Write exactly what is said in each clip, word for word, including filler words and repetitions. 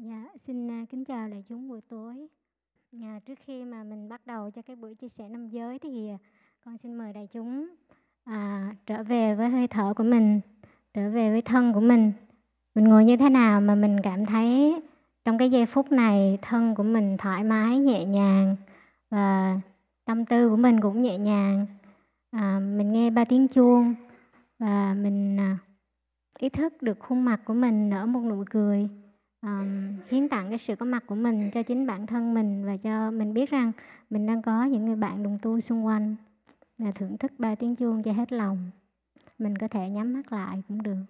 Dạ, xin à, kính chào đại chúng buổi tối. À, trước khi mà mình bắt đầu cho cái buổi chia sẻ năm giới thì à, con xin mời đại chúng à, trở về với hơi thở của mình, trở về với thân của mình. Mình ngồi như thế nào mà mình cảm thấy trong cái giây phút này thân của mình thoải mái, nhẹ nhàng và tâm tư của mình cũng nhẹ nhàng. À, mình nghe ba tiếng chuông và mình à, ý thức được khuôn mặt của mình nở một nụ cười. Um, hiến tặng cái sự có mặt của mình cho chính bản thân mình và cho mình biết rằng mình đang có những người bạn đồng tu xung quanh, là thưởng thức ba tiếng chuông cho hết lòng. Mình có thể nhắm mắt lại cũng được.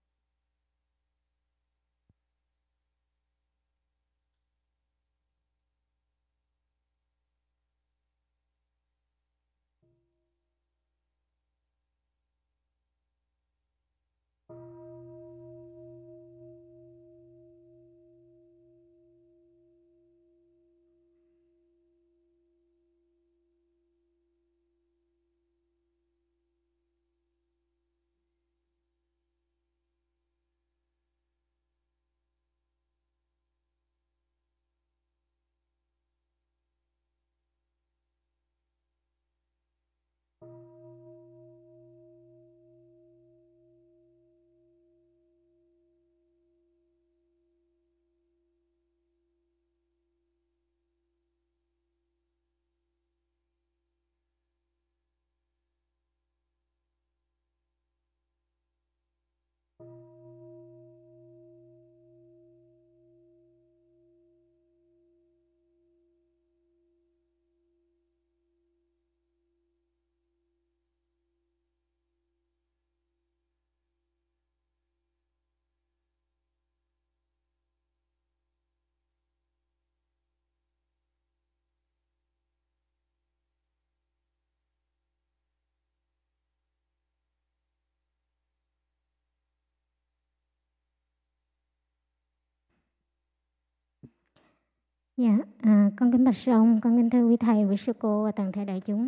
Dạ, à, con kính bạch sư ông, con kính thưa quý thầy, quý sư cô và toàn thể đại chúng.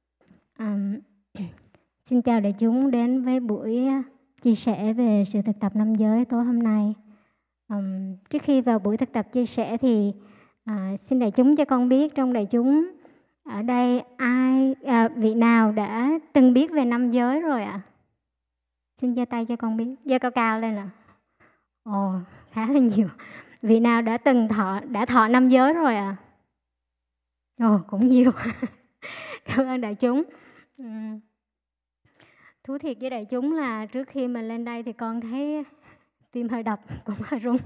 À, xin chào đại chúng đến với buổi chia sẻ về sự thực tập năm giới tối hôm nay. Um, trước khi vào buổi thực tập chia sẻ thì à, xin đại chúng cho con biết trong đại chúng ở đây ai à, vị nào đã từng biết về năm giới rồi ạ? À? Xin giơ tay cho con biết, giơ cao cao lên ạ. À. Ồ, khá là nhiều. Vị nào đã từng thọ đã thọ năm giới rồi ạ? À? Ồ, cũng nhiều. Cảm ơn đại chúng. Uhm. Thú thiệt với đại chúng là trước khi mình lên đây thì con thấy tim hơi đập, cũng hơi run.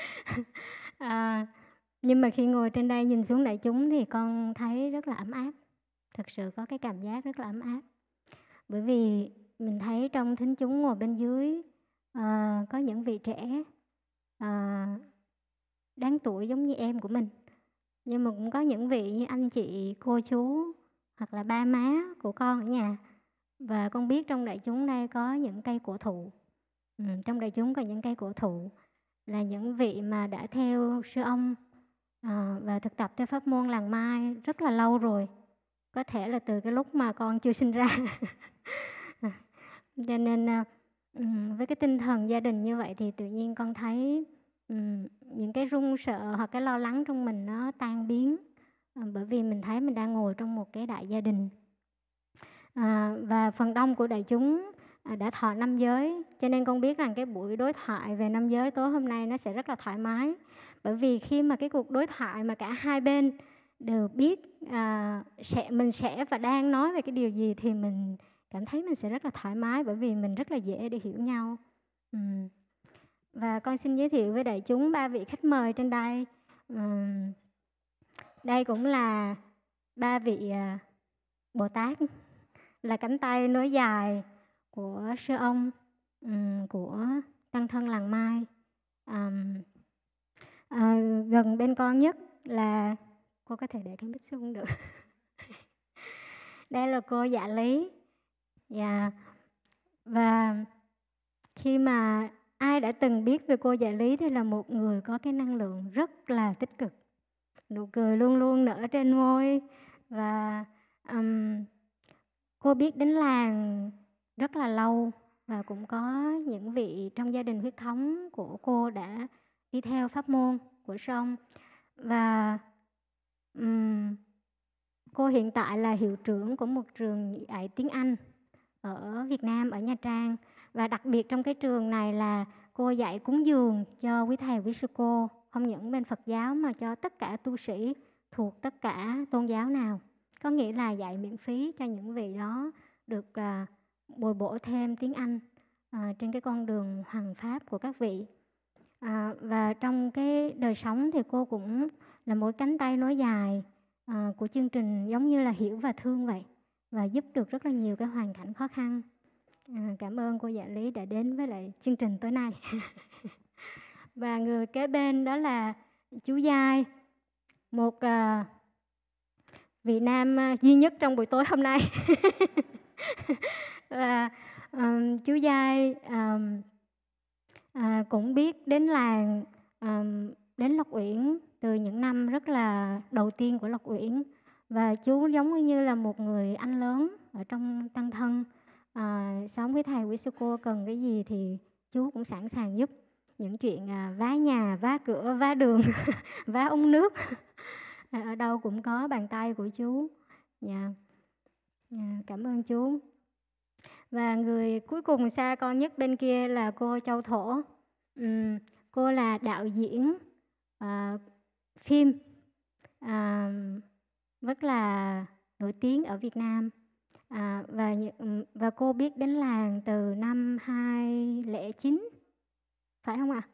à, nhưng mà khi ngồi trên đây nhìn xuống đại chúng thì con thấy rất là ấm áp. Thực sự có cái cảm giác rất là ấm áp. Bởi vì mình thấy trong thính chúng ngồi bên dưới à, có những vị trẻ à, đáng tuổi giống như em của mình. Nhưng mà cũng có những vị như anh chị, cô chú hoặc là ba má của con ở nhà. Và con biết trong đại chúng đây có những cây cổ thụ. Ừ, trong đại chúng có những cây cổ thụ là những vị mà đã theo sư ông à, và thực tập theo pháp môn làng mai rất là lâu rồi. Có thể là từ cái lúc mà con chưa sinh ra. Cho nên với cái tinh thần gia đình như vậy thì tự nhiên con thấy những cái run sợ hoặc cái lo lắng trong mình nó tan biến. Bởi vì mình thấy mình đang ngồi trong một cái đại gia đình. À, và phần đông của đại chúng à, đã thọ năm giới. Cho nên con biết rằng cái buổi đối thoại về năm giới tối hôm nay nó sẽ rất là thoải mái. Bởi vì khi mà cái cuộc đối thoại mà cả hai bên đều biết à, sẽ, mình sẽ và đang nói về cái điều gì thì mình cảm thấy mình sẽ rất là thoải mái. Bởi vì mình rất là dễ để hiểu nhau. ừ. Và con xin giới thiệu với đại chúng ba vị khách mời trên đây. ừ. Đây cũng là ba vị à, Bồ Tát, là cánh tay nối dài của sư ông, um, của tăng thân làng mai. um, à, Gần bên con nhất là cô có thể để cái mic xuống được. Đây là cô Dạ Lý. Yeah. Và khi mà ai đã từng biết về cô Dạ Lý thì là một người có cái năng lượng rất là tích cực. Nụ cười luôn luôn nở trên môi. Và um, cô biết đến làng rất là lâu. Và cũng có những vị trong gia đình huyết thống của cô đã đi theo pháp môn của sư ông. Và um, cô hiện tại là hiệu trưởng của một trường dạy tiếng Anh ở Việt Nam, ở Nha Trang. Và đặc biệt trong cái trường này là cô dạy cúng dường cho quý thầy, quý sư cô, không những bên Phật giáo mà cho tất cả tu sĩ thuộc tất cả tôn giáo nào. Có nghĩa là dạy miễn phí cho những vị đó được uh, bồi bổ thêm tiếng Anh uh, trên cái con đường hoằng pháp của các vị. Uh, và trong cái đời sống thì cô cũng là một cánh tay nối dài uh, của chương trình, giống như là hiểu và thương vậy, và giúp được rất là nhiều cái hoàn cảnh khó khăn. À, cảm ơn cô Dạ Lý đã đến với lại chương trình tối nay. Và người kế bên đó là chú Giai, một uh, vị nam uh, duy nhất trong buổi tối hôm nay. Và um, chú Giai um, uh, cũng biết đến làng, um, đến Lộc Uyển từ những năm rất là đầu tiên của Lộc Uyển. Và chú giống như là một người anh lớn ở trong tăng thân. À, sống với thầy, với sư cô cần cái gì thì chú cũng sẵn sàng giúp. Những chuyện à, vá nhà, vá cửa, vá đường, vá ống nước, à, ở đâu cũng có bàn tay của chú. Yeah. Yeah, cảm ơn chú. Và người cuối cùng xa con nhất bên kia là cô Châu Thổ. uhm, Cô là đạo diễn à, phim à, rất là nổi tiếng ở Việt Nam. À, và, và cô biết đến làng từ năm hai không không chín, phải không ạ? À?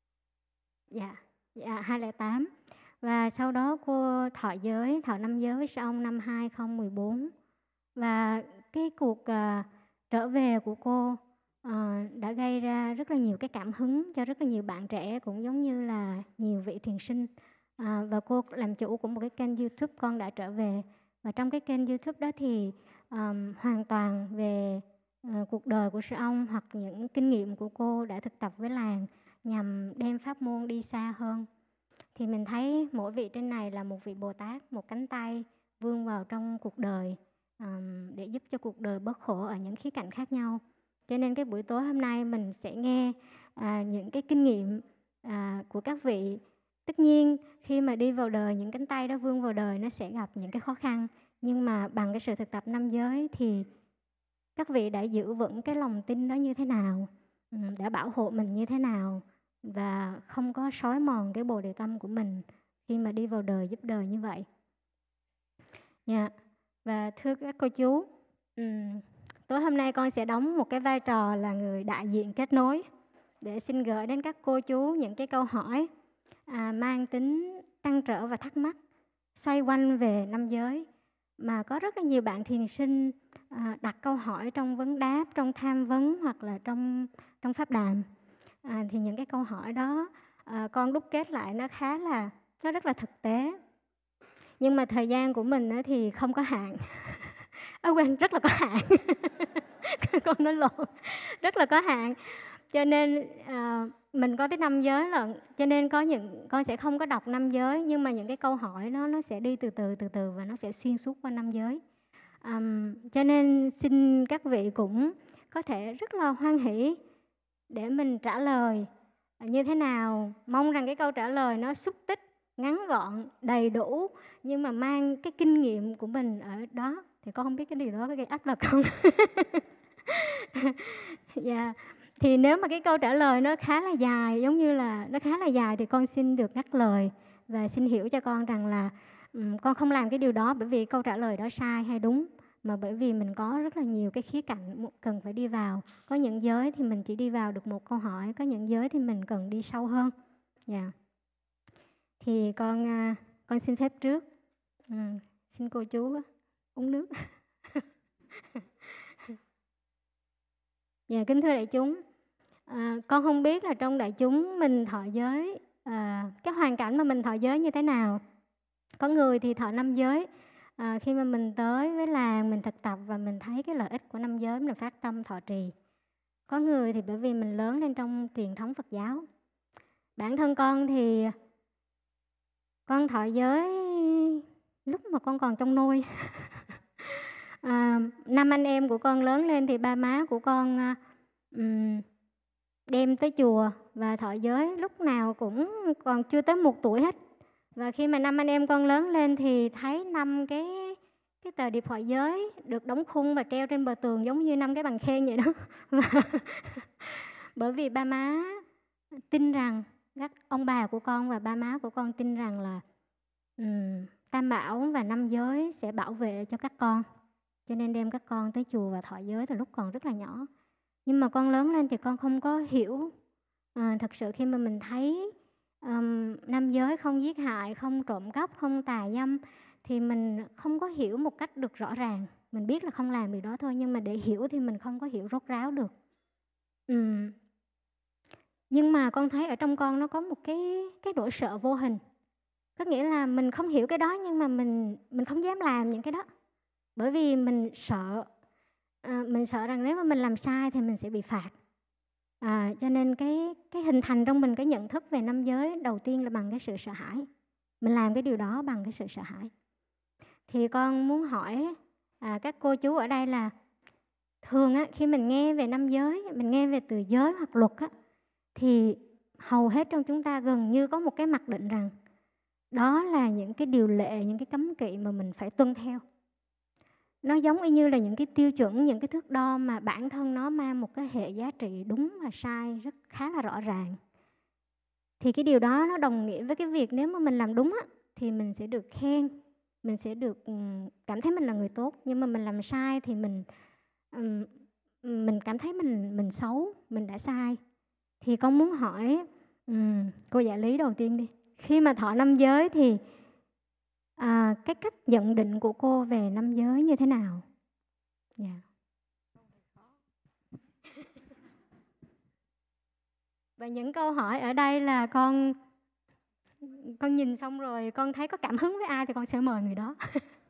Dạ, dạ, hai không không tám. Và sau đó cô thọ giới, thọ năm giới với sư ông năm hai không một bốn. Và cái cuộc uh, trở về của cô uh, đã gây ra rất là nhiều cái cảm hứng cho rất là nhiều bạn trẻ, cũng giống như là nhiều vị thiền sinh. Uh, và cô làm chủ của một cái kênh YouTube Con Đã Trở Về. Và trong cái kênh YouTube đó thì um, hoàn toàn về uh, cuộc đời của sư ông hoặc những kinh nghiệm của cô đã thực tập với làng nhằm đem pháp môn đi xa hơn. Thì mình thấy mỗi vị trên này là một vị Bồ Tát, một cánh tay vươn vào trong cuộc đời um, để giúp cho cuộc đời bớt khổ ở những khía cạnh khác nhau. Cho nên cái buổi tối hôm nay mình sẽ nghe à, những cái kinh nghiệm à, của các vị. Tất nhiên khi mà đi vào đời, những cánh tay đó vươn vào đời nó sẽ gặp những cái khó khăn. Nhưng mà bằng cái sự thực tập năm giới thì các vị đã giữ vững cái lòng tin đó như thế nào, đã bảo hộ mình như thế nào, và không có xói mòn cái bồ đề tâm của mình khi mà đi vào đời giúp đời như vậy. Yeah. Và thưa các cô chú, um, tối hôm nay con sẽ đóng một cái vai trò là người đại diện kết nối để xin gửi đến các cô chú những cái câu hỏi à, mang tính trăn trở và thắc mắc xoay quanh về năm giới mà có rất là nhiều bạn thiền sinh à, đặt câu hỏi trong vấn đáp, trong tham vấn hoặc là trong trong pháp đàm. À, thì những cái câu hỏi đó à, con đúc kết lại nó khá là nó rất là thực tế. Nhưng mà thời gian của mình thì không có hạn. Ở quên, rất là có hạn. Con nói lộn, rất là có hạn. Cho nên à, mình có tới năm giới lận, cho nên có những con sẽ không có đọc năm giới, nhưng mà những cái câu hỏi nó nó sẽ đi từ từ từ từ và nó sẽ xuyên suốt qua năm giới. À, cho nên xin các vị cũng có thể rất là hoan hỷ để mình trả lời như thế nào. Mong rằng cái câu trả lời nó xúc tích, ngắn gọn, đầy đủ, nhưng mà mang cái kinh nghiệm của mình ở đó. Thì con không biết cái điều đó có gây áp lực không? Dạ. Yeah. Thì nếu mà cái câu trả lời nó khá là dài, giống như là nó khá là dài thì con xin được ngắt lời và xin hiểu cho con rằng là um, con không làm cái điều đó bởi vì câu trả lời đó sai hay đúng, mà bởi vì mình có rất là nhiều cái khía cạnh cần phải đi vào. Có những giới thì mình chỉ đi vào được một câu hỏi, có những giới thì mình cần đi sâu hơn. Dạ. Yeah. Thì con con xin phép trước. Ừ, xin cô chú uống nước. Dạ, kính thưa đại chúng, à, con không biết là trong đại chúng mình thọ giới, à, cái hoàn cảnh mà mình thọ giới như thế nào. Có người thì thọ năm giới, à, khi mà mình tới với làng mình thực tập và mình thấy cái lợi ích của năm giới mình phát tâm thọ trì. Có người thì bởi vì mình lớn lên trong truyền thống Phật giáo. Bản thân con thì con thọ giới lúc mà con còn trong nôi. À, năm anh em của con lớn lên thì ba má của con um, đem tới chùa và thọ giới lúc nào cũng còn chưa tới một tuổi hết. Và khi mà năm anh em con lớn lên thì thấy năm cái cái tờ điệp thọ giới được đóng khung và treo trên bờ tường giống như năm cái bằng khen vậy đó. Bởi vì ba má tin rằng, các ông bà của con và ba má của con tin rằng là um, Tam Bảo và năm giới sẽ bảo vệ cho các con. Cho nên đem các con tới chùa và thọ giới từ lúc còn rất là nhỏ. Nhưng mà con lớn lên thì con không có hiểu. À, thật sự khi mà mình thấy um, năm giới không giết hại, không trộm cắp, không tà dâm, thì mình không có hiểu một cách được rõ ràng. Mình biết là không làm điều đó thôi, nhưng mà để hiểu thì mình không có hiểu rốt ráo được. Ừm. Nhưng mà con thấy ở trong con nó có một cái cái nỗi sợ vô hình. Có nghĩa là mình không hiểu cái đó, nhưng mà mình mình không dám làm những cái đó. Bởi vì mình sợ, à, mình sợ rằng nếu mà mình làm sai thì mình sẽ bị phạt. À, cho nên cái cái hình thành trong mình cái nhận thức về năm giới đầu tiên là bằng cái sự sợ hãi. Mình làm cái điều đó bằng cái sự sợ hãi. Thì con muốn hỏi à, các cô chú ở đây là thường á, khi mình nghe về năm giới, mình nghe về từ giới hoặc luật á, thì hầu hết trong chúng ta gần như có một cái mặc định rằng đó là những cái điều lệ, những cái cấm kỵ mà mình phải tuân theo. Nó giống y như là những cái tiêu chuẩn, những cái thước đo mà bản thân nó mang một cái hệ giá trị đúng và sai rất khá là rõ ràng. Thì cái điều đó nó đồng nghĩa với cái việc nếu mà mình làm đúng á, thì mình sẽ được khen, mình sẽ được cảm thấy mình là người tốt. Nhưng mà mình làm sai thì mình mình cảm thấy mình mình xấu, mình đã sai. Thì con muốn hỏi um, cô Dạ Lý đầu tiên đi. Khi mà thọ năm giới thì à, cái cách nhận định của cô về năm giới như thế nào? Dạ. Yeah. Và những câu hỏi ở đây là con con nhìn xong rồi con thấy có cảm hứng với ai thì con sẽ mời người đó.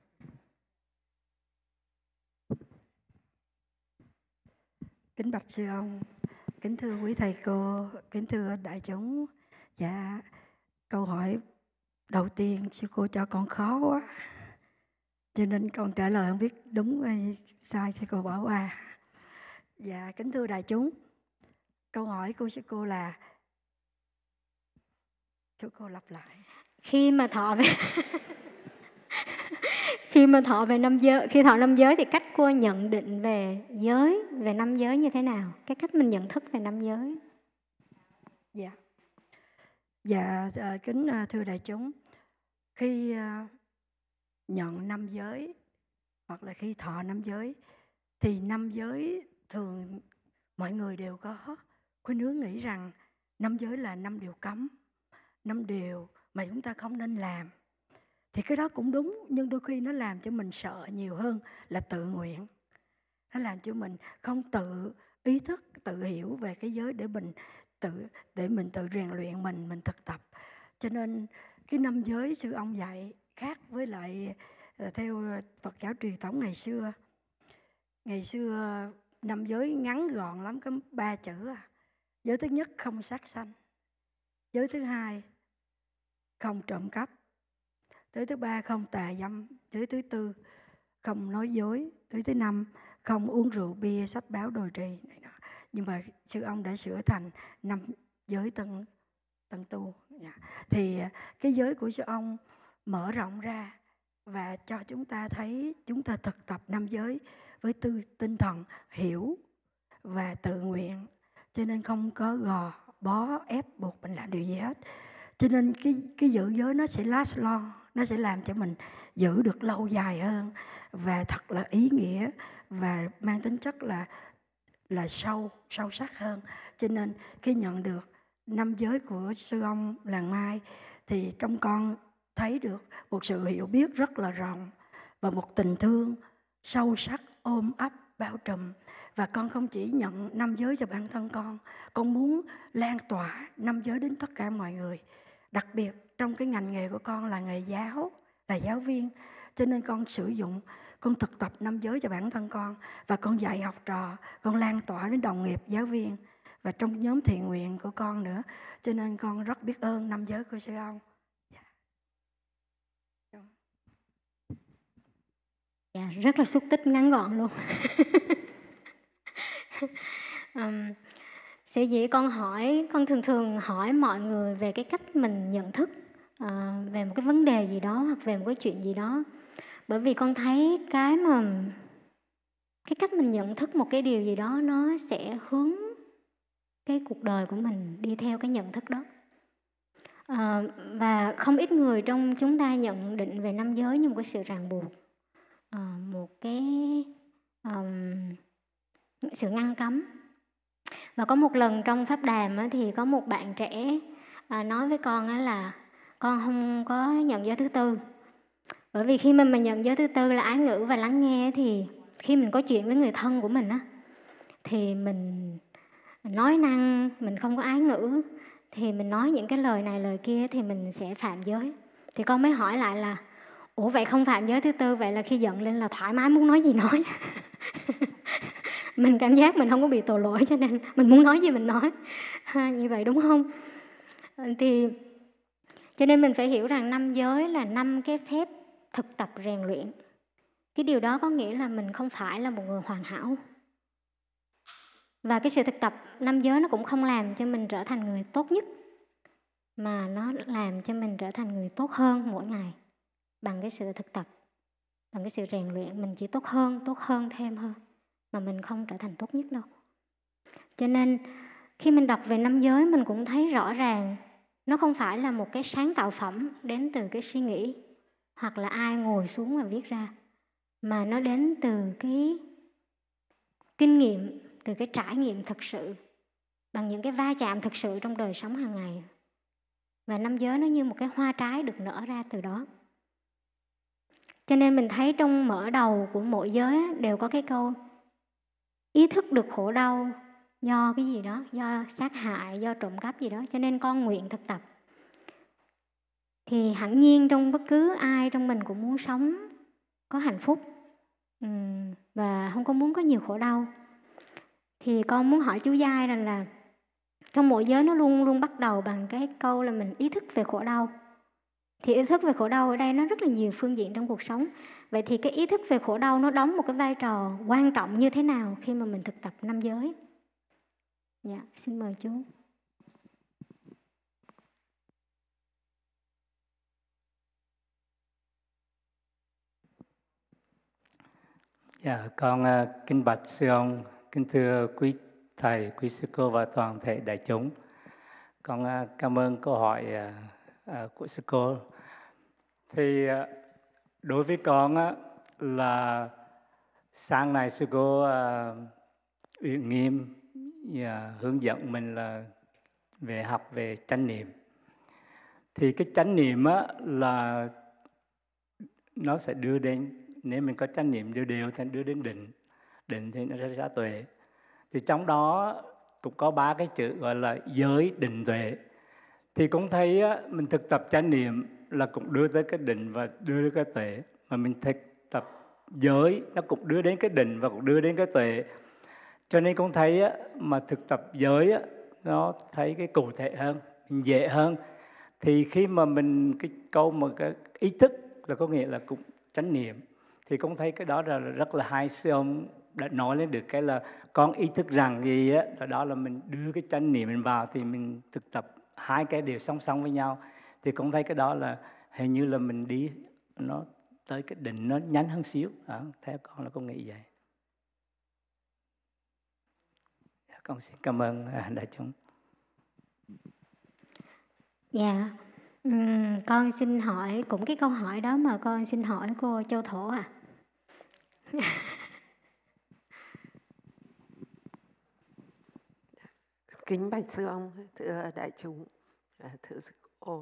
Kính bạch sư ông, kính thưa quý thầy cô, kính thưa đại chúng. Dạ, câu hỏi đầu tiên sư cô cho con khó quá, cho nên con trả lời không biết đúng hay sai, sư cô bỏ qua. Dạ, kính thưa đại chúng, câu hỏi của sư cô là, sư cô lặp lại. Khi mà thọ về khi mà thọ về năm giới, khi thọ năm giới thì cách cô nhận định về giới, về năm giới như thế nào? Cái cách mình nhận thức về năm giới. Dạ. Dạ, kính thưa đại chúng, khi nhận năm giới hoặc là khi thọ năm giới thì năm giới thường mọi người đều có khuynh hướng nghĩ rằng năm giới là năm điều cấm, năm điều mà chúng ta không nên làm. Thì cái đó cũng đúng, nhưng đôi khi nó làm cho mình sợ nhiều hơn là tự nguyện. Nó làm cho mình không tự ý thức, tự hiểu về cái giới để mình tự để mình tự rèn luyện mình, mình thực tập. Cho nên cái năm giới sư ông dạy khác với lại theo Phật giáo truyền thống ngày xưa. Ngày xưa năm giới ngắn gọn lắm, có ba chữ à. Giới thứ nhất không sát sanh, giới thứ hai không trộm cắp, giới thứ ba không tà dâm, giới thứ tư không nói dối, giới thứ năm không uống rượu bia, sách báo đồi trì này nọ. Nhưng mà sư ông đã sửa thành năm giới tân tân tu. Yeah. Thì cái giới của sư ông mở rộng ra và cho chúng ta thấy chúng ta thực tập năm giới với tư tinh thần hiểu và tự nguyện, cho nên không có gò bó ép buộc mình làm điều gì hết. Cho nên cái cái giữ giới nó sẽ last long, nó sẽ làm cho mình giữ được lâu dài hơn và thật là ý nghĩa và mang tính chất là là sâu sâu sắc hơn. Cho nên khi nhận được năm giới của sư ông Làng Mai thì trong con thấy được một sự hiểu biết rất là rộng và một tình thương sâu sắc ôm ấp bao trùm. Và con không chỉ nhận năm giới cho bản thân con, con muốn lan tỏa năm giới đến tất cả mọi người. Đặc biệt trong cái ngành nghề của con là nghề giáo, là giáo viên, cho nên con sử dụng, con thực tập năm giới cho bản thân con và con dạy học trò, con lan tỏa đến đồng nghiệp giáo viên và trong nhóm thiện nguyện của con nữa. Cho nên con rất biết ơn năm giới của sư ông. Dạ, rất là xúc tích ngắn gọn luôn. um, Sở dĩ con hỏi, con thường thường hỏi mọi người về cái cách mình nhận thức à, về một cái vấn đề gì đó hoặc về một cái chuyện gì đó. Bởi vì con thấy cái mà cái cách mình nhận thức một cái điều gì đó nó sẽ hướng cái cuộc đời của mình đi theo cái nhận thức đó. À, và không ít người trong chúng ta nhận định về năm giới như một cái sự ràng buộc, à, một cái um, sự ngăn cấm. Và có một lần trong pháp đàm á, thì có một bạn trẻ à, nói với con á là con không có nhận giới thứ tư. Bởi vì khi mà mình nhận giới thứ tư là ái ngữ và lắng nghe, thì khi mình có chuyện với người thân của mình á, thì mình nói năng, mình không có ái ngữ, thì mình nói những cái lời này lời kia thì mình sẽ phạm giới. Thì con mới hỏi lại là ủa vậy không phạm giới thứ tư, vậy là khi giận lên là thoải mái muốn nói gì nói. Mình cảm giác mình không có bị tội lỗi cho nên mình muốn nói gì mình nói. Ha, như vậy đúng không? Thì cho nên mình phải hiểu rằng năm giới là năm cái phép thực tập rèn luyện. Cái điều đó có nghĩa là mình không phải là một người hoàn hảo. Và cái sự thực tập năm giới nó cũng không làm cho mình trở thành người tốt nhất, mà nó làm cho mình trở thành người tốt hơn mỗi ngày. Bằng cái sự thực tập, bằng cái sự rèn luyện, mình chỉ tốt hơn, tốt hơn, thêm hơn, mà mình không trở thành tốt nhất đâu. Cho nên khi mình đọc về năm giới, mình cũng thấy rõ ràng nó không phải là một cái sáng tạo phẩm đến từ cái suy nghĩ hoặc là ai ngồi xuống và viết ra, mà nó đến từ cái kinh nghiệm, từ cái trải nghiệm thực sự, bằng những cái va chạm thực sự trong đời sống hàng ngày. Và năm giới nó như một cái hoa trái được nở ra từ đó. Cho nên mình thấy trong mở đầu của mỗi giới đều có cái câu ý thức được khổ đau do cái gì đó, do sát hại, do trộm cắp gì đó, cho nên con nguyện thực tập. Thì hẳn nhiên trong bất cứ ai trong mình cũng muốn sống có hạnh phúc và không có muốn có nhiều khổ đau. Thì con muốn hỏi chú Giai rằng là trong mỗi giới nó luôn luôn bắt đầu bằng cái câu là mình ý thức về khổ đau. Thì ý thức về khổ đau ở đây nó rất là nhiều phương diện trong cuộc sống. Vậy thì cái ý thức về khổ đau nó đóng một cái vai trò quan trọng như thế nào khi mà mình thực tập năm giới? Dạ, xin mời chú. Dạ, con uh, kính bạch sư ông, kính thưa quý thầy, quý sư cô và toàn thể đại chúng. Con uh, cảm ơn câu hỏi uh, uh, của sư cô. Thì uh, đối với con uh, là sáng nay sư cô uh, Uyển Nghiêm uh, hướng dẫn mình là về học về chánh niệm. Thì cái chánh niệm uh, là nó sẽ đưa đến, nếu mình có chánh niệm đều đều thì đưa đến định. Định thì nó sẽ ra tuệ. Thì trong đó cũng có ba cái chữ gọi là giới, định, tuệ. Thì cũng thấy á, mình thực tập chánh niệm là cũng đưa tới cái định và đưa đến cái tuệ. Mà mình thực tập giới nó cũng đưa đến cái định và cũng đưa đến cái tuệ. Cho nên cũng thấy á, mà thực tập giới á, nó thấy cái cụ thể hơn, mình dễ hơn. Thì khi mà mình cái câu mà cái ý thức là có nghĩa là cũng chánh niệm, thì cũng thấy cái đó là rất là hay. Sư ông đã nói lên được cái là con ý thức rằng gì á, đó, đó là mình đưa cái chánh niệm mình vào thì mình thực tập hai cái đều song song với nhau. Thì cũng thấy cái đó là hình như là mình đi nó tới cái định nó nhánh hơn xíu. Đó, theo con là con nghĩ vậy. Con xin cảm ơn đại chúng. Dạ, uhm, con xin hỏi cũng cái câu hỏi đó mà con xin hỏi cô Châu Thổ à. Kính bạch sư ông, thưa đại chúng, thưa sư cô.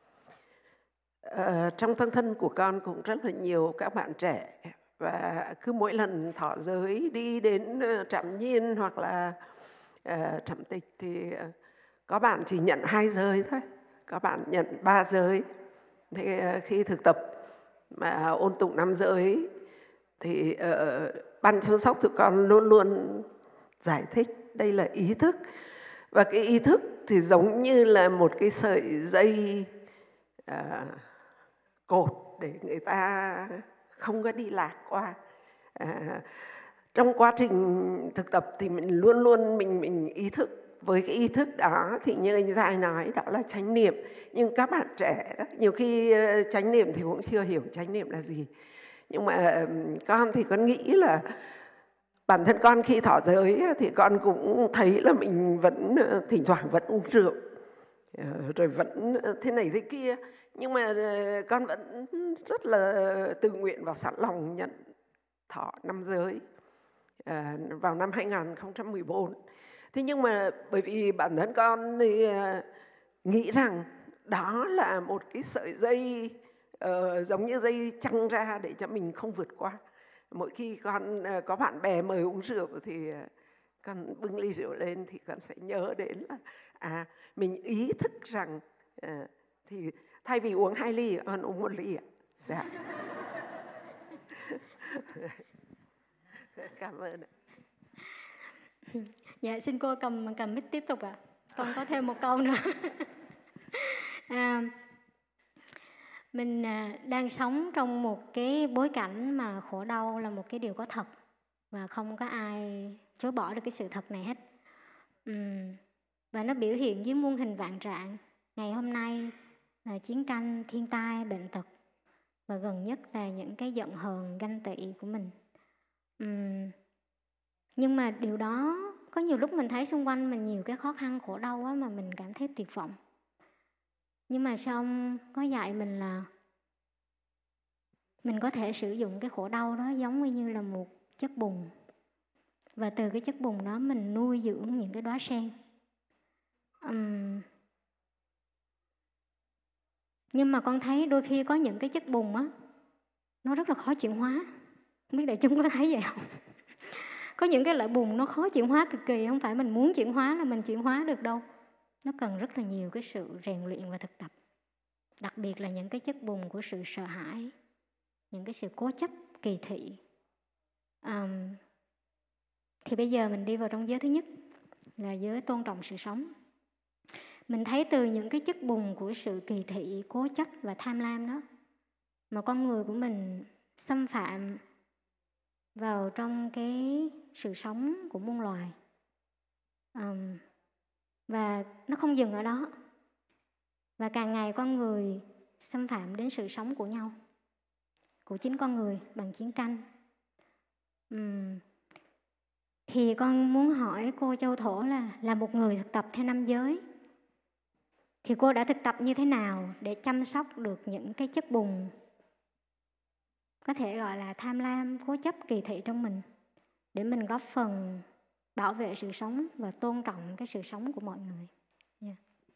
Ờ, trong thân thân của con cũng rất là nhiều các bạn trẻ, và cứ mỗi lần thọ giới đi đến trạm nhiên hoặc là uh, trạm tịch thì uh, có bạn chỉ nhận hai giới thôi, có bạn nhận ba giới. Thế uh, khi thực tập mà ôn tụng năm giới thì uh, ban chăm sóc tụi con luôn luôn giải thích đây là ý thức. Và cái ý thức thì giống như là một cái sợi dây à, cột để người ta không có đi lạc qua. À, trong quá trình thực tập thì mình luôn luôn mình mình ý thức với cái ý thức đó thì như anh Giai nói đó là chánh niệm. Nhưng các bạn trẻ đó, nhiều khi chánh niệm thì cũng chưa hiểu chánh niệm là gì. Nhưng mà con thì con nghĩ là bản thân con khi thọ giới thì con cũng thấy là mình vẫn thỉnh thoảng vẫn uống rượu, rồi vẫn thế này thế kia. Nhưng mà con vẫn rất là tự nguyện và sẵn lòng nhận thọ năm giới à, vào năm hai nghìn không trăm mười bốn. Thế nhưng mà bởi vì bản thân con thì nghĩ rằng đó là một cái sợi dây uh, giống như dây chăng ra để cho mình không vượt qua. Mỗi khi con uh, có bạn bè mời uống rượu thì uh, con bưng ly rượu lên thì con sẽ nhớ đến là à mình ý thức rằng uh, thì thay vì uống hai ly con uống một ly ạ. Dạ. Cảm ơn ạ. Dạ, xin cô cầm cầm mic tiếp tục ạ. À. Con có thêm một câu nữa. à, mình đang sống trong một cái bối cảnh mà khổ đau là một cái điều có thật và không có ai chối bỏ được cái sự thật này hết. Uhm, và nó biểu hiện dưới muôn hình vạn trạng. Ngày hôm nay là chiến tranh, thiên tai, bệnh tật và gần nhất là những cái giận hờn, ganh tị của mình. Uhm, nhưng mà điều đó có nhiều lúc mình thấy xung quanh mình nhiều cái khó khăn khổ đau quá mà mình cảm thấy tuyệt vọng. Nhưng mà xong có dạy mình là mình có thể sử dụng cái khổ đau đó giống như là một chất bùn. Và từ cái chất bùn đó mình nuôi dưỡng những cái đóa sen. Uhm. Nhưng mà con thấy đôi khi có những cái chất bùn á, nó rất là khó chuyển hóa. Không biết đại chúng có thấy vậy không? Có những cái loại bùn nó khó chuyển hóa cực kỳ, không phải mình muốn chuyển hóa là mình chuyển hóa được đâu. Nó cần rất là nhiều cái sự rèn luyện và thực tập. Đặc biệt là những cái chất bùn của sự sợ hãi, những cái sự cố chấp, kỳ thị. Um, thì bây giờ mình đi vào trong giới thứ nhất, là giới tôn trọng sự sống. Mình thấy từ những cái chất bùn của sự kỳ thị, cố chấp và tham lam đó, mà con người của mình xâm phạm vào trong cái sự sống của muôn loài. Um, và nó không dừng ở đó. Và càng ngày con người xâm phạm đến sự sống của nhau, của chính con người bằng chiến tranh. Uhm. Thì con muốn hỏi cô Châu Thổ là là một người thực tập theo năm giới, thì cô đã thực tập như thế nào để chăm sóc được những cái chất bùn có thể gọi là tham lam, cố chấp, kỳ thị trong mình, để mình góp phần bảo vệ sự sống và tôn trọng cái sự sống của mọi người. Yeah.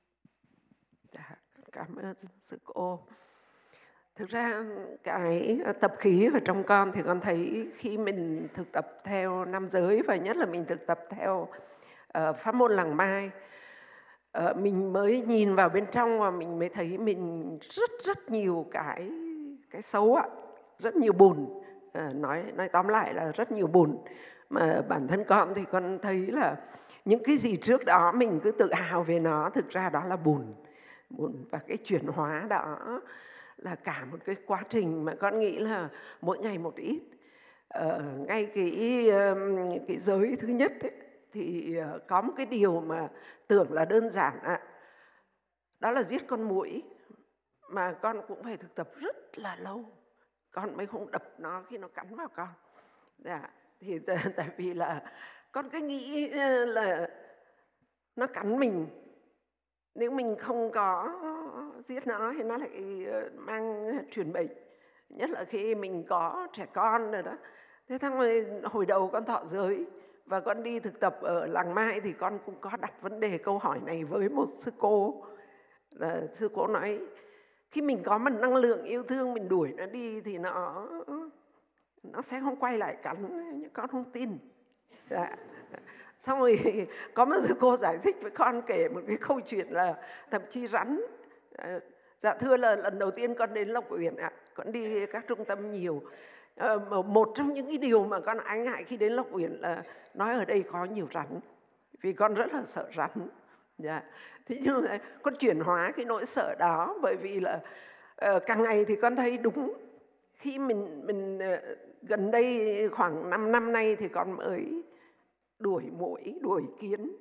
Dạ, cảm ơn sư cô. Thực ra cái tập khí ở trong con thì con thấy khi mình thực tập theo năm giới, và nhất là mình thực tập theo uh, pháp môn Làng Mai, uh, mình mới nhìn vào bên trong và mình mới thấy mình rất rất nhiều cái cái xấu ạ, rất nhiều bùn. Uh, nói nói tóm lại là rất nhiều bùn. Mà bản thân con thì con thấy là những cái gì trước đó mình cứ tự hào về nó, thực ra đó là bùn. Bùn và cái chuyển hóa đó là cả một cái quá trình mà con nghĩ là mỗi ngày một ít. Ờ, ngay cái, cái giới thứ nhất ấy, thì có một cái điều mà tưởng là đơn giản ạ. Đó là giết con muỗi, mà con cũng phải thực tập rất là lâu con mới không đập nó khi nó cắn vào con. Dạ, thì tại vì là con cứ nghĩ là nó cắn mình, nếu mình không có giết nó thì nó lại mang truyền bệnh, nhất là khi mình có trẻ con rồi đó. Thế xong rồi hồi đầu con thọ giới và con đi thực tập ở Làng Mai thì con cũng có đặt vấn đề câu hỏi này với một sư cô. Là sư cô nói khi mình có một năng lượng yêu thương mình đuổi nó đi thì nó nó sẽ không quay lại cắn, con không tin. Dạ. Xong rồi có một sư cô giải thích với con, kể một cái câu chuyện là thậm chí rắn. Dạ thưa là lần đầu tiên con đến Lộc Uyển ạ, con đi các trung tâm nhiều. À, một trong những cái điều mà con ái ngại khi đến Lộc Uyển là nói ở đây có nhiều rắn, vì con rất là sợ rắn. Dạ. Thế nhưng mà con chuyển hóa cái nỗi sợ đó, bởi vì là uh, càng ngày thì con thấy đúng. Khi mình mình uh, gần đây khoảng năm năm nay thì con mới đuổi muỗi, đuổi kiến,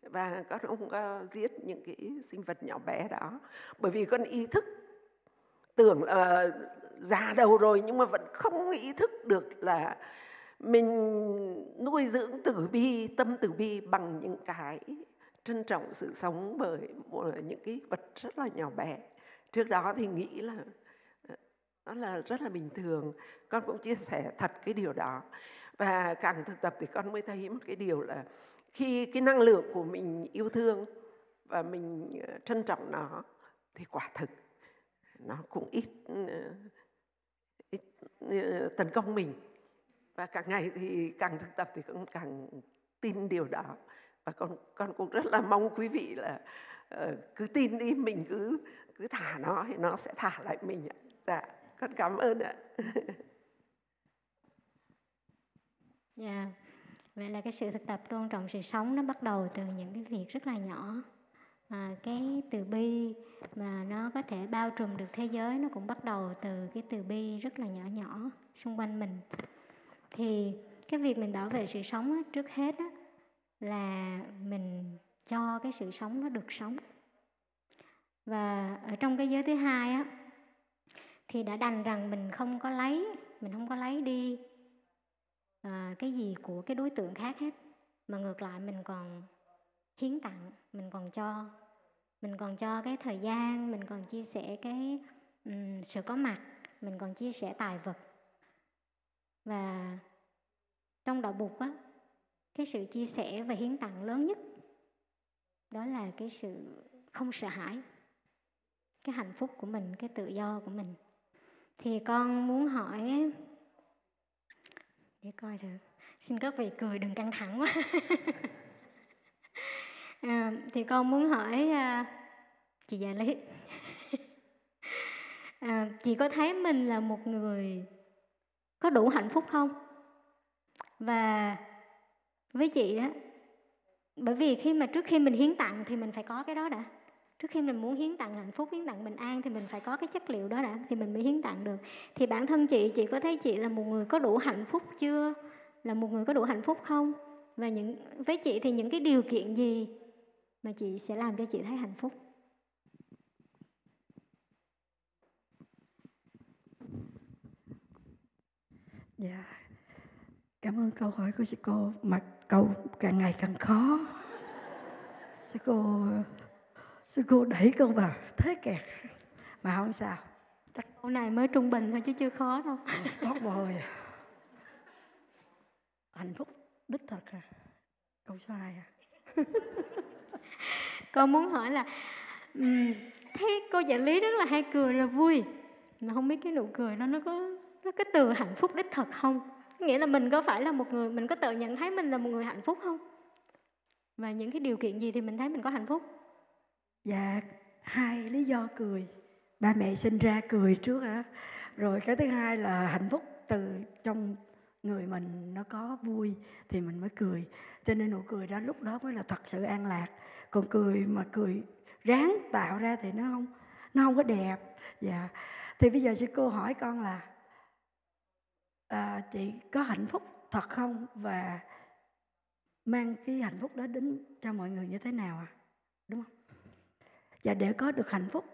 và con không có giết những cái sinh vật nhỏ bé đó, bởi vì con ý thức tưởng là già đầu rồi nhưng mà vẫn không ý thức được là mình nuôi dưỡng từ bi, tâm từ bi bằng những cái trân trọng sự sống bởi những cái vật rất là nhỏ bé. Trước đó thì nghĩ là nó là rất là bình thường. Con cũng chia sẻ thật cái điều đó. Và càng thực tập thì con mới thấy một cái điều là khi cái năng lượng của mình yêu thương và mình trân trọng nó thì quả thực nó cũng ít, ít tấn công mình. Và càng ngày thì càng thực tập thì con càng tin điều đó. Và con, con cũng rất là mong quý vị là uh, cứ tin đi, mình cứ, cứ thả nó thì nó sẽ thả lại mình. Dạ, con cảm ơn ạ. Dạ, vậy là cái sự thực tập tôn trọng sự sống nó bắt đầu từ những cái việc rất là nhỏ. À, cái từ bi mà nó có thể bao trùm được thế giới nó cũng bắt đầu từ cái từ bi rất là nhỏ nhỏ xung quanh mình. Thì cái việc mình bảo vệ sự sống á, trước hết á, là mình cho cái sự sống nó được sống. Và ở trong cái giới thứ hai á, thì đã đành rằng mình không có lấy, mình không có lấy đi à, cái gì của cái đối tượng khác hết, mà ngược lại mình còn hiến tặng, mình còn cho, mình còn cho cái thời gian, mình còn chia sẻ cái um, sự có mặt, mình còn chia sẻ tài vật. Và trong đạo Bụt á, cái sự chia sẻ và hiến tặng lớn nhất đó là cái sự không sợ hãi, cái hạnh phúc của mình, cái tự do của mình. Thì con muốn hỏi, để coi thử, xin các vị cười đừng căng thẳng quá. à, thì con muốn hỏi à, chị Dạ Lý, à, chị có thấy mình là một người có đủ hạnh phúc không? Và với chị á, bởi vì khi mà trước khi mình hiến tặng thì mình phải có cái đó đã. Trước khi mình muốn hiến tặng hạnh phúc, hiến tặng bình an thì mình phải có cái chất liệu đó đã, thì mình mới hiến tặng được. Thì bản thân chị, chị có thấy chị là một người có đủ hạnh phúc chưa? Là một người có đủ hạnh phúc không? Và những, với chị thì những cái điều kiện gì mà chị sẽ làm cho chị thấy hạnh phúc? Dạ, cảm ơn câu hỏi của sư cô, mà câu càng ngày càng khó. Sư cô, sư cô đẩy con vào thế kẹt, mà không sao. Chắc câu này mới trung bình thôi chứ chưa khó đâu. Tốt rồi. Hạnh phúc đích thực à? Câu số hai à? Con muốn hỏi là um, thấy cô Dạ Lý rất là hay cười rồi vui, mà không biết cái nụ cười đó nó có nó cái từ hạnh phúc đích thực không? Nghĩa là mình có phải là một người, mình có tự nhận thấy mình là một người hạnh phúc không? Và những cái điều kiện gì thì mình thấy mình có hạnh phúc? Dạ, hai lý do cười. Ba mẹ sinh ra cười trước á. Rồi cái thứ hai là hạnh phúc từ trong người mình nó có vui thì mình mới cười. Cho nên nụ cười đó lúc đó mới là thật sự an lạc. Còn cười mà cười ráng tạo ra thì nó không nó không có đẹp. Dạ. Thì bây giờ sư cô hỏi con là à, chị có hạnh phúc thật không, và mang cái hạnh phúc đó đến cho mọi người như thế nào à? Đúng không? Và để có được hạnh phúc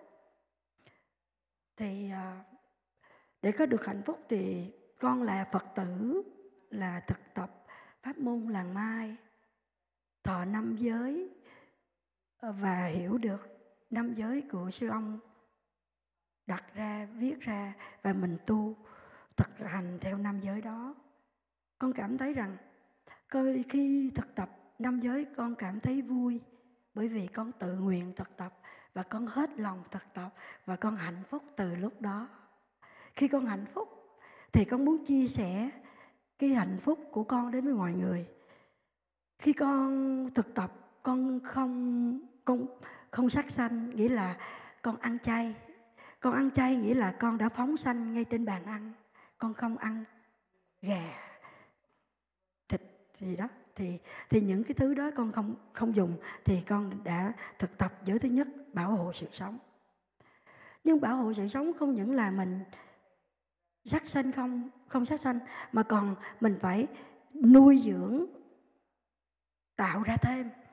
thì để có được hạnh phúc thì con là Phật tử, là thực tập pháp môn làng mai, thọ năm giới và hiểu được năm giới của sư ông đặt ra, viết ra, và mình tu thực hành theo năm giới đó. Con cảm thấy rằng khi thực tập năm giới con cảm thấy vui, bởi vì con tự nguyện thực tập và con hết lòng thực tập và con hạnh phúc từ lúc đó. Khi con hạnh phúc thì con muốn chia sẻ cái hạnh phúc của con đến với mọi người. Khi con thực tập con không con không sát sanh, nghĩa là con ăn chay. Con ăn chay nghĩa là con đã phóng sanh ngay trên bàn ăn. Con không ăn gà, thịt gì đó. Thì, thì những cái thứ đó con không, không dùng. Thì con đã thực tập giới thứ nhất, bảo hộ sự sống. Nhưng bảo hộ sự sống không những là mình sát sanh không, không sát sanh, mà còn mình phải nuôi dưỡng, tạo ra thêm.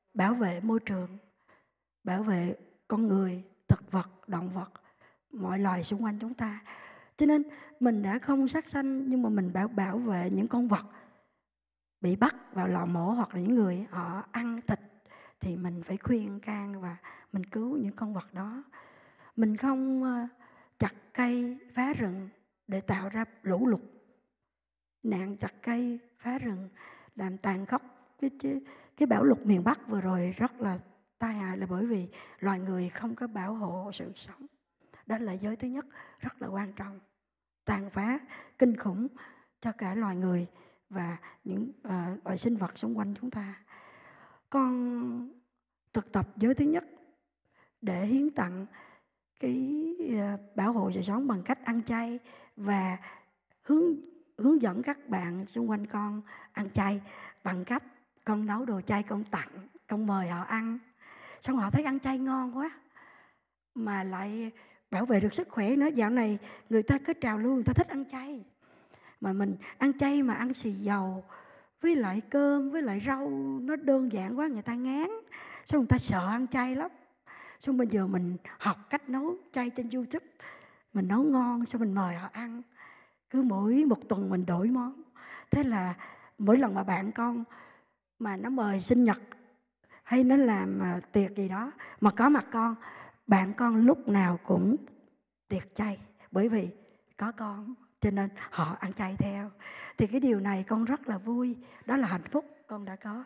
bảo vệ môi trường, bảo vệ con người, thực vật, động vật, mọi loài xung quanh chúng ta. Cho nên mình đã không sát sanh, nhưng mà mình bảo bảo vệ những con vật bị bắt vào lò mổ, hoặc là những người họ ăn thịt, thì mình phải khuyên can và mình cứu những con vật đó. Mình không chặt cây phá rừng để tạo ra lũ lụt. Nạn chặt cây phá rừng làm tàn khốc. Cái, cái bão lụt miền Bắc vừa rồi rất là tai hại, là bởi vì loài người không có bảo hộ sự sống. Đó là giới thứ nhất rất là quan trọng, tàn phá kinh khủng cho cả loài người và những uh, loài sinh vật xung quanh chúng ta. Con thực tập giới thứ nhất để hiến tặng cái uh, bảo hộ sự sống bằng cách ăn chay, và hướng hướng dẫn các bạn xung quanh con ăn chay bằng cách con nấu đồ chay, con tặng, con mời họ ăn. Xong họ thấy ăn chay ngon quá, mà lại bảo vệ được sức khỏe nữa. Dạo này người ta có trào lưu, người ta thích ăn chay. Mà mình ăn chay mà ăn xì dầu với lại cơm với lại rau nó đơn giản quá, người ta ngán. Xong người ta sợ ăn chay lắm. Xong bây giờ mình học cách nấu chay trên YouTube, mình nấu ngon, xong mình mời họ ăn. Cứ mỗi một tuần mình đổi món. Thế là mỗi lần mà bạn con mà nó mời sinh nhật hay nó làm tiệc gì đó mà có mặt con, bạn con lúc nào cũng tiệc chay, bởi vì có con cho nên họ ăn chay theo. Thì cái điều này con rất là vui, đó là hạnh phúc con đã có.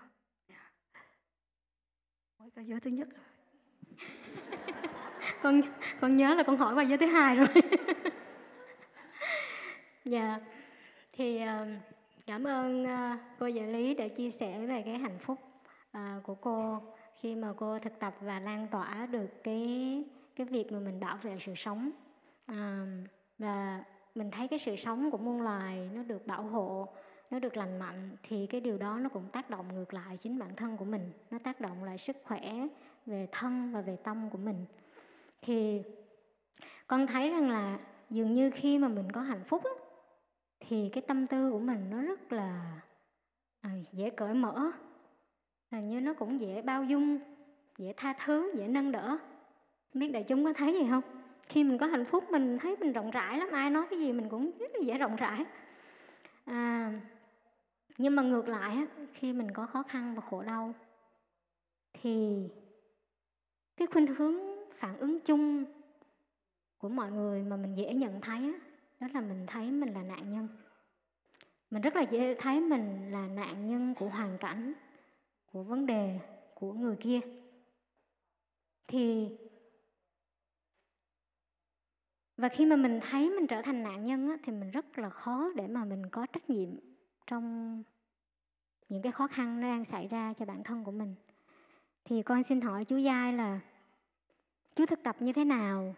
Mới có giới thứ nhất. con con nhớ là con hỏi qua giới thứ hai rồi. Dạ, thì uh, cảm ơn uh, cô Dạ Lý đã chia sẻ về cái hạnh phúc uh, của cô khi mà cô thực tập và lan tỏa được cái cái việc mà mình bảo vệ sự sống. Uh, và mình thấy cái sự sống của muôn loài nó được bảo hộ, nó được lành mạnh, thì cái điều đó nó cũng tác động ngược lại chính bản thân của mình, nó tác động lại sức khỏe về thân và về tâm của mình. Thì con thấy rằng là dường như khi mà mình có hạnh phúc á, thì cái tâm tư của mình nó rất là à, dễ cởi mở, hình như nó cũng dễ bao dung, dễ tha thứ, dễ nâng đỡ. Không biết đại chúng có thấy gì không? Khi mình có hạnh phúc mình thấy mình rộng rãi lắm, ai nói cái gì mình cũng rất là dễ rộng rãi. À, nhưng mà ngược lại á, khi mình có khó khăn và khổ đau thì cái khuynh hướng phản ứng chung của mọi người mà mình dễ nhận thấy á, đó là mình thấy mình là nạn nhân. Mình rất là dễ thấy mình là nạn nhân của hoàn cảnh, của vấn đề, của người kia. Thì và khi mà mình thấy mình trở thành nạn nhân á, thì mình rất là khó để mà mình có trách nhiệm trong những cái khó khăn nó đang xảy ra cho bản thân của mình. Thì con xin hỏi chú Giai là chú thực tập như thế nào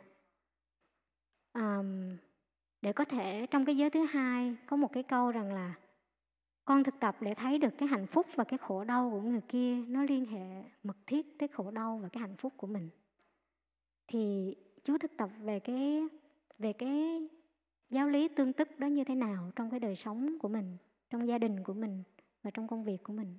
um, để có thể trong cái giới thứ hai có một cái câu rằng là con thực tập để thấy được cái hạnh phúc và cái khổ đau của người kia nó liên hệ mật thiết tới khổ đau và cái hạnh phúc của mình. Thì chú thực tập về cái về cái giáo lý tương tức đó như thế nào trong cái đời sống của mình, trong gia đình của mình và trong công việc của mình?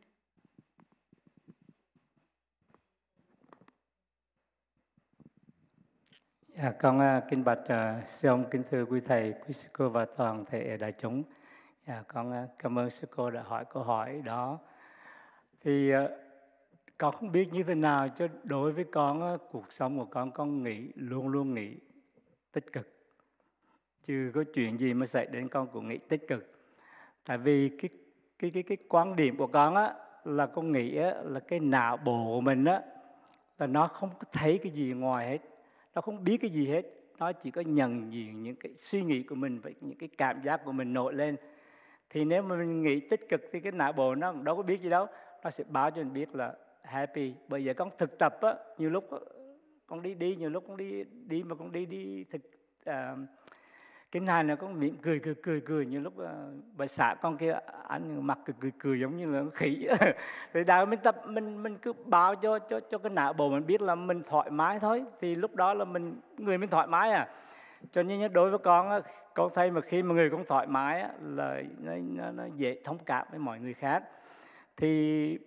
À, con uh, kính bạch uh, sư ông, kính thưa quý thầy, quý sư cô và toàn thể đại chúng. À, con uh, cảm ơn sư cô đã hỏi câu hỏi đó. Thì uh, con không biết như thế nào, chứ đối với con uh, cuộc sống của con, con nghĩ luôn luôn nghĩ tích cực. Chứ có chuyện gì mà xảy đến con cũng nghĩ tích cực. Tại vì cái cái cái cái quan điểm của con á là con nghĩ á, là cái não bộ của mình á là nó không có thấy cái gì ngoài hết, nó không biết cái gì hết, nó chỉ có nhận diện những cái suy nghĩ của mình và những cái cảm giác của mình nổi lên. Thì nếu mà mình nghĩ tích cực thì cái não bộ nó đâu có biết gì đâu, nó sẽ báo cho mình biết là happy. Bởi vậy con thực tập á, nhiều lúc con đi đi nhiều lúc con đi đi mà con đi đi thực uh, cái này là con mỉm cười cười cười cười nhiều lúc uh, bà xã con kia anh mặt cười cười cười giống như là khỉ. Thì đạo mình tập mình mình cứ báo cho cho cho cái não bộ mình biết là mình thoải mái thôi, thì lúc đó là mình người mình thoải mái à. Cho nên đối với con con thấy mà khi mà người con thoải mái là nó, nó, nó dễ thông cảm với mọi người khác. Thì bất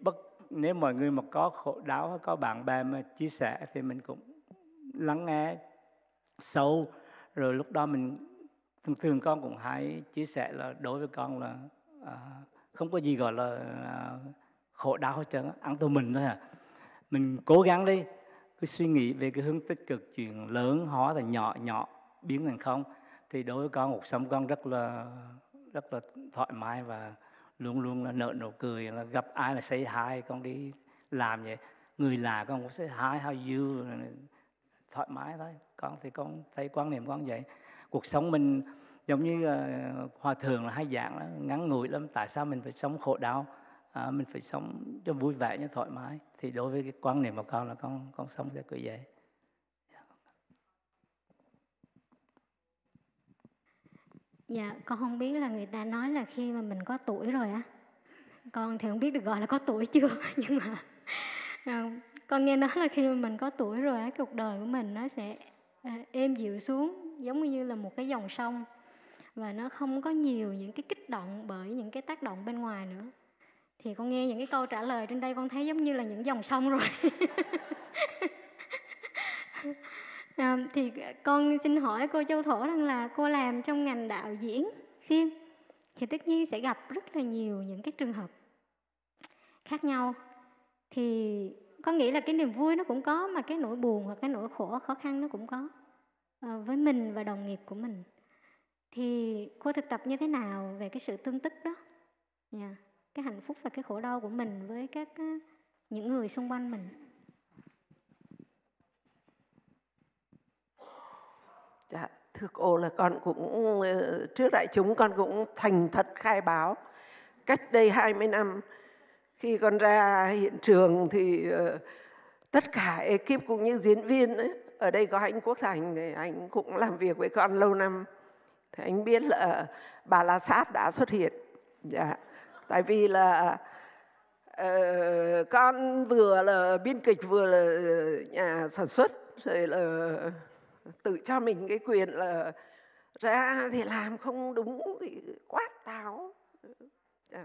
nếu mọi người mà có khổ đau, có bạn bè mà chia sẻ thì mình cũng lắng nghe sâu. Rồi lúc đó mình thường thường con cũng hay chia sẻ là đối với con là à, không có gì gọi là à, khổ đau hết trơn, ăn từ mình thôi à. Mình cố gắng đi, cứ suy nghĩ về cái hướng tích cực, chuyện lớn hóa thành nhỏ, nhỏ biến thành không, thì đối với con cuộc sống con rất là rất là thoải mái và luôn luôn là nở nụ cười, là gặp ai là say hi, con đi làm vậy người lạ con cũng say hi, how you, thoải mái thôi. Con thì con thấy quan niệm con vậy. Cuộc sống mình giống như uh, hòa thượng là hay giảng đó, ngắn ngủi lắm, tại sao mình phải sống khổ đau, à, mình phải sống cho vui vẻ, cho thoải mái. Thì đối với cái quan niệm của con là con con sống theo kiểu vậy. Dạ, con không biết là người ta nói là khi mà mình có tuổi rồi á, con thì không biết được gọi là có tuổi chưa, nhưng mà à, con nghe nói là khi mà mình có tuổi rồi á, cuộc đời của mình nó sẽ à, êm dịu xuống, giống như là một cái dòng sông, và nó không có nhiều những cái kích động bởi những cái tác động bên ngoài nữa. Thì con nghe những cái câu trả lời trên đây con thấy giống như là những dòng sông rồi. À, thì con xin hỏi cô Châu Thổ rằng là cô làm trong ngành đạo diễn phim thì tất nhiên sẽ gặp rất là nhiều những cái trường hợp khác nhau. Thì con nghĩ là cái niềm vui nó cũng có, mà cái nỗi buồn hoặc cái nỗi khổ, khó khăn nó cũng có à, với mình và đồng nghiệp của mình. Thì cô thực tập như thế nào về cái sự tương tức đó, yeah, cái hạnh phúc và cái khổ đau của mình với các những người xung quanh mình? Dạ, thưa cô là con cũng trước đại chúng con cũng thành thật khai báo. Cách đây hai mươi năm khi con ra hiện trường thì uh, tất cả ekip cũng như diễn viên ấy, ở đây có anh Quốc Thành thì anh cũng làm việc với con lâu năm, thì anh biết là bà La Sát đã xuất hiện. Dạ. Tại vì là uh, con vừa là biên kịch vừa là nhà sản xuất, rồi là tự cho mình cái quyền là ra thì làm, không đúng thì quát táo. Yeah.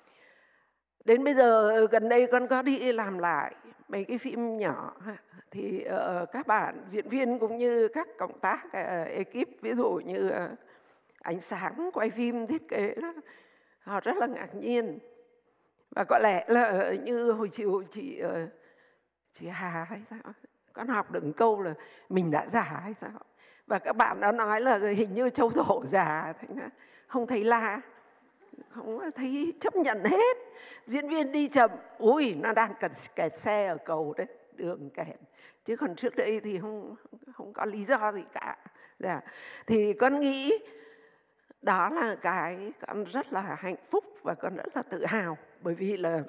Đến bây giờ gần đây con có đi làm lại mấy cái phim nhỏ thì uh, các bạn diễn viên cũng như các cộng tác uh, ekip, ví dụ như uh, ánh sáng, quay phim, thiết kế đó, họ rất là ngạc nhiên. Và có lẽ là như hồi chiều chị uh, chị Hà hay sao, con học được câu là mình đã già hay sao, và các bạn đã nói là hình như Châu Thổ già, thành ra không thấy la, không thấy chấp nhận hết. Diễn viên đi chậm, ui nó đang cần kẹt xe ở cầu đấy, đường kẹt, chứ còn trước đây thì không không có lý do gì cả. Dạ. Thì con nghĩ đó là cái con rất là hạnh phúc và con rất là tự hào, bởi vì là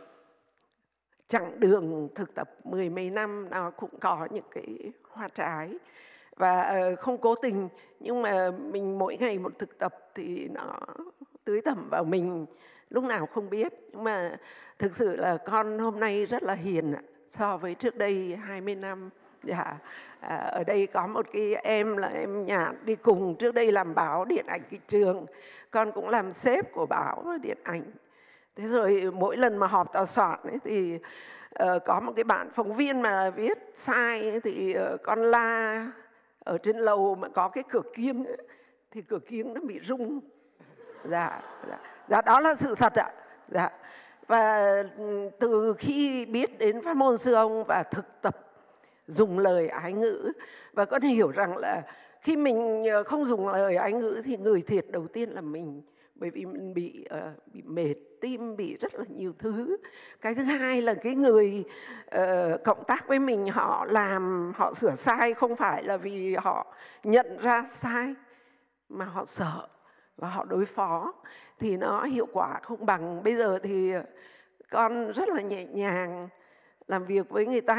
chặng đường thực tập mười mấy năm nó cũng có những cái hoa trái, và không cố tình, nhưng mà mình mỗi ngày một thực tập thì nó tưới tẩm vào mình lúc nào không biết. Nhưng mà thực sự là con hôm nay rất là hiền so với trước đây hai mươi năm. Dạ. À, ở đây có một cái em là em Nhạn đi cùng, trước đây làm báo điện ảnh kịch trường, con cũng làm sếp của báo điện ảnh. Thế rồi mỗi lần mà họp tòa soạn ấy, thì uh, có một cái bạn phóng viên mà viết sai ấy, thì uh, con la ở trên lầu mà có cái cửa kiếng ấy, thì cửa kiếng nó bị rung. Dạ, dạ, dạ đó là sự thật ạ. Dạ. Và từ khi biết đến pháp môn sư ông và thực tập dùng lời ái ngữ, và con hiểu rằng là khi mình không dùng lời ái ngữ thì người thiệt đầu tiên là mình, bởi vì mình bị, uh, bị mệt tim, bị rất là nhiều thứ. Cái thứ hai là cái người uh, cộng tác với mình, họ làm, họ sửa sai không phải là vì họ nhận ra sai, mà họ sợ và họ đối phó, thì nó hiệu quả không bằng. Bây giờ thì con rất là nhẹ nhàng, làm việc với người ta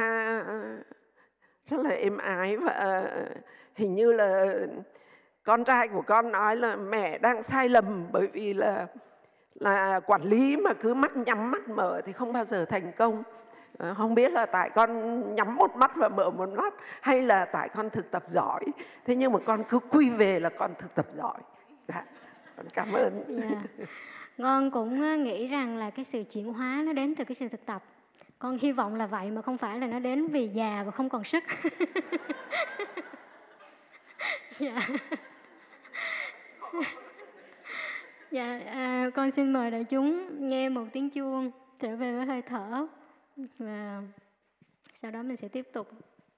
rất là êm ái, và hình như là con trai của con nói là mẹ đang sai lầm, bởi vì là là quản lý mà cứ mắt nhắm mắt mở thì không bao giờ thành công. Không biết là tại con nhắm một mắt và mở một mắt, hay là tại con thực tập giỏi. Thế nhưng mà con cứ quy về là con thực tập giỏi. Dạ. Con cảm ơn. Yeah. Con cũng nghĩ rằng là cái sự chuyển hóa nó đến từ cái sự thực tập. Con hy vọng là vậy, mà không phải là nó đến vì già và không còn sức. Dạ. Dạ, à, con xin mời đại chúng nghe một tiếng chuông trở về với hơi thở, và sau đó mình sẽ tiếp tục.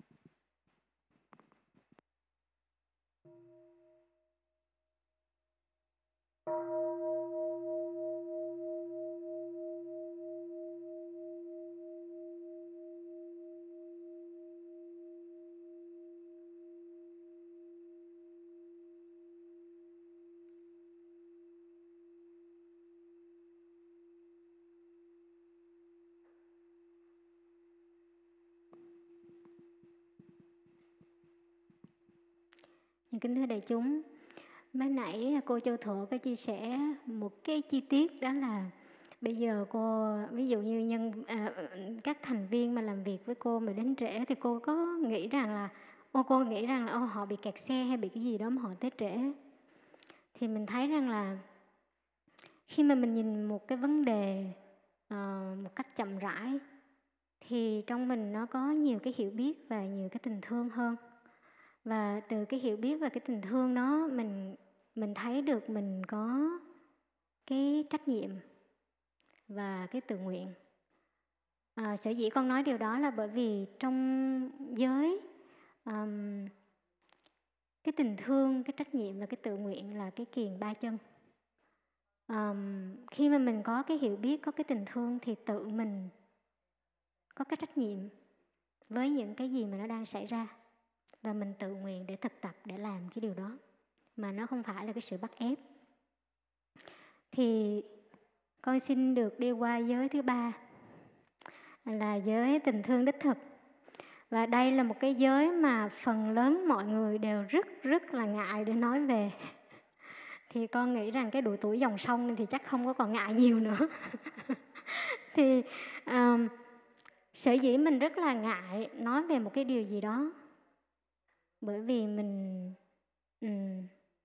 Kính thưa đại chúng, mới nãy cô Châu Thổ có chia sẻ một cái chi tiết, đó là bây giờ cô, ví dụ như nhân à, các thành viên mà làm việc với cô mà đến trễ thì cô có nghĩ rằng là ô cô nghĩ rằng là ô họ bị kẹt xe hay bị cái gì đó mà họ tới trễ. Thì mình thấy rằng là khi mà mình nhìn một cái vấn đề uh, một cách chậm rãi thì trong mình nó có nhiều cái hiểu biết và nhiều cái tình thương hơn. Và từ cái hiểu biết và cái tình thương đó mình mình thấy được mình có cái trách nhiệm và cái tự nguyện. À, sở dĩ con nói điều đó là bởi vì trong giới um, cái tình thương, cái trách nhiệm và cái tự nguyện là cái kiềng ba chân. Um, khi mà mình có cái hiểu biết, có cái tình thương thì tự mình có cái trách nhiệm với những cái gì mà nó đang xảy ra. Và mình tự nguyện để thực tập, để làm cái điều đó. Mà nó không phải là cái sự bắt ép. Thì con xin được đi qua giới thứ ba, là giới tình thương đích thực. Và đây là một cái giới mà phần lớn mọi người đều rất rất là ngại để nói về. Thì con nghĩ rằng cái độ tuổi dòng sông thì chắc không có còn ngại nhiều nữa. Thì um, sở dĩ mình rất là ngại nói về một cái điều gì đó, bởi vì mình um,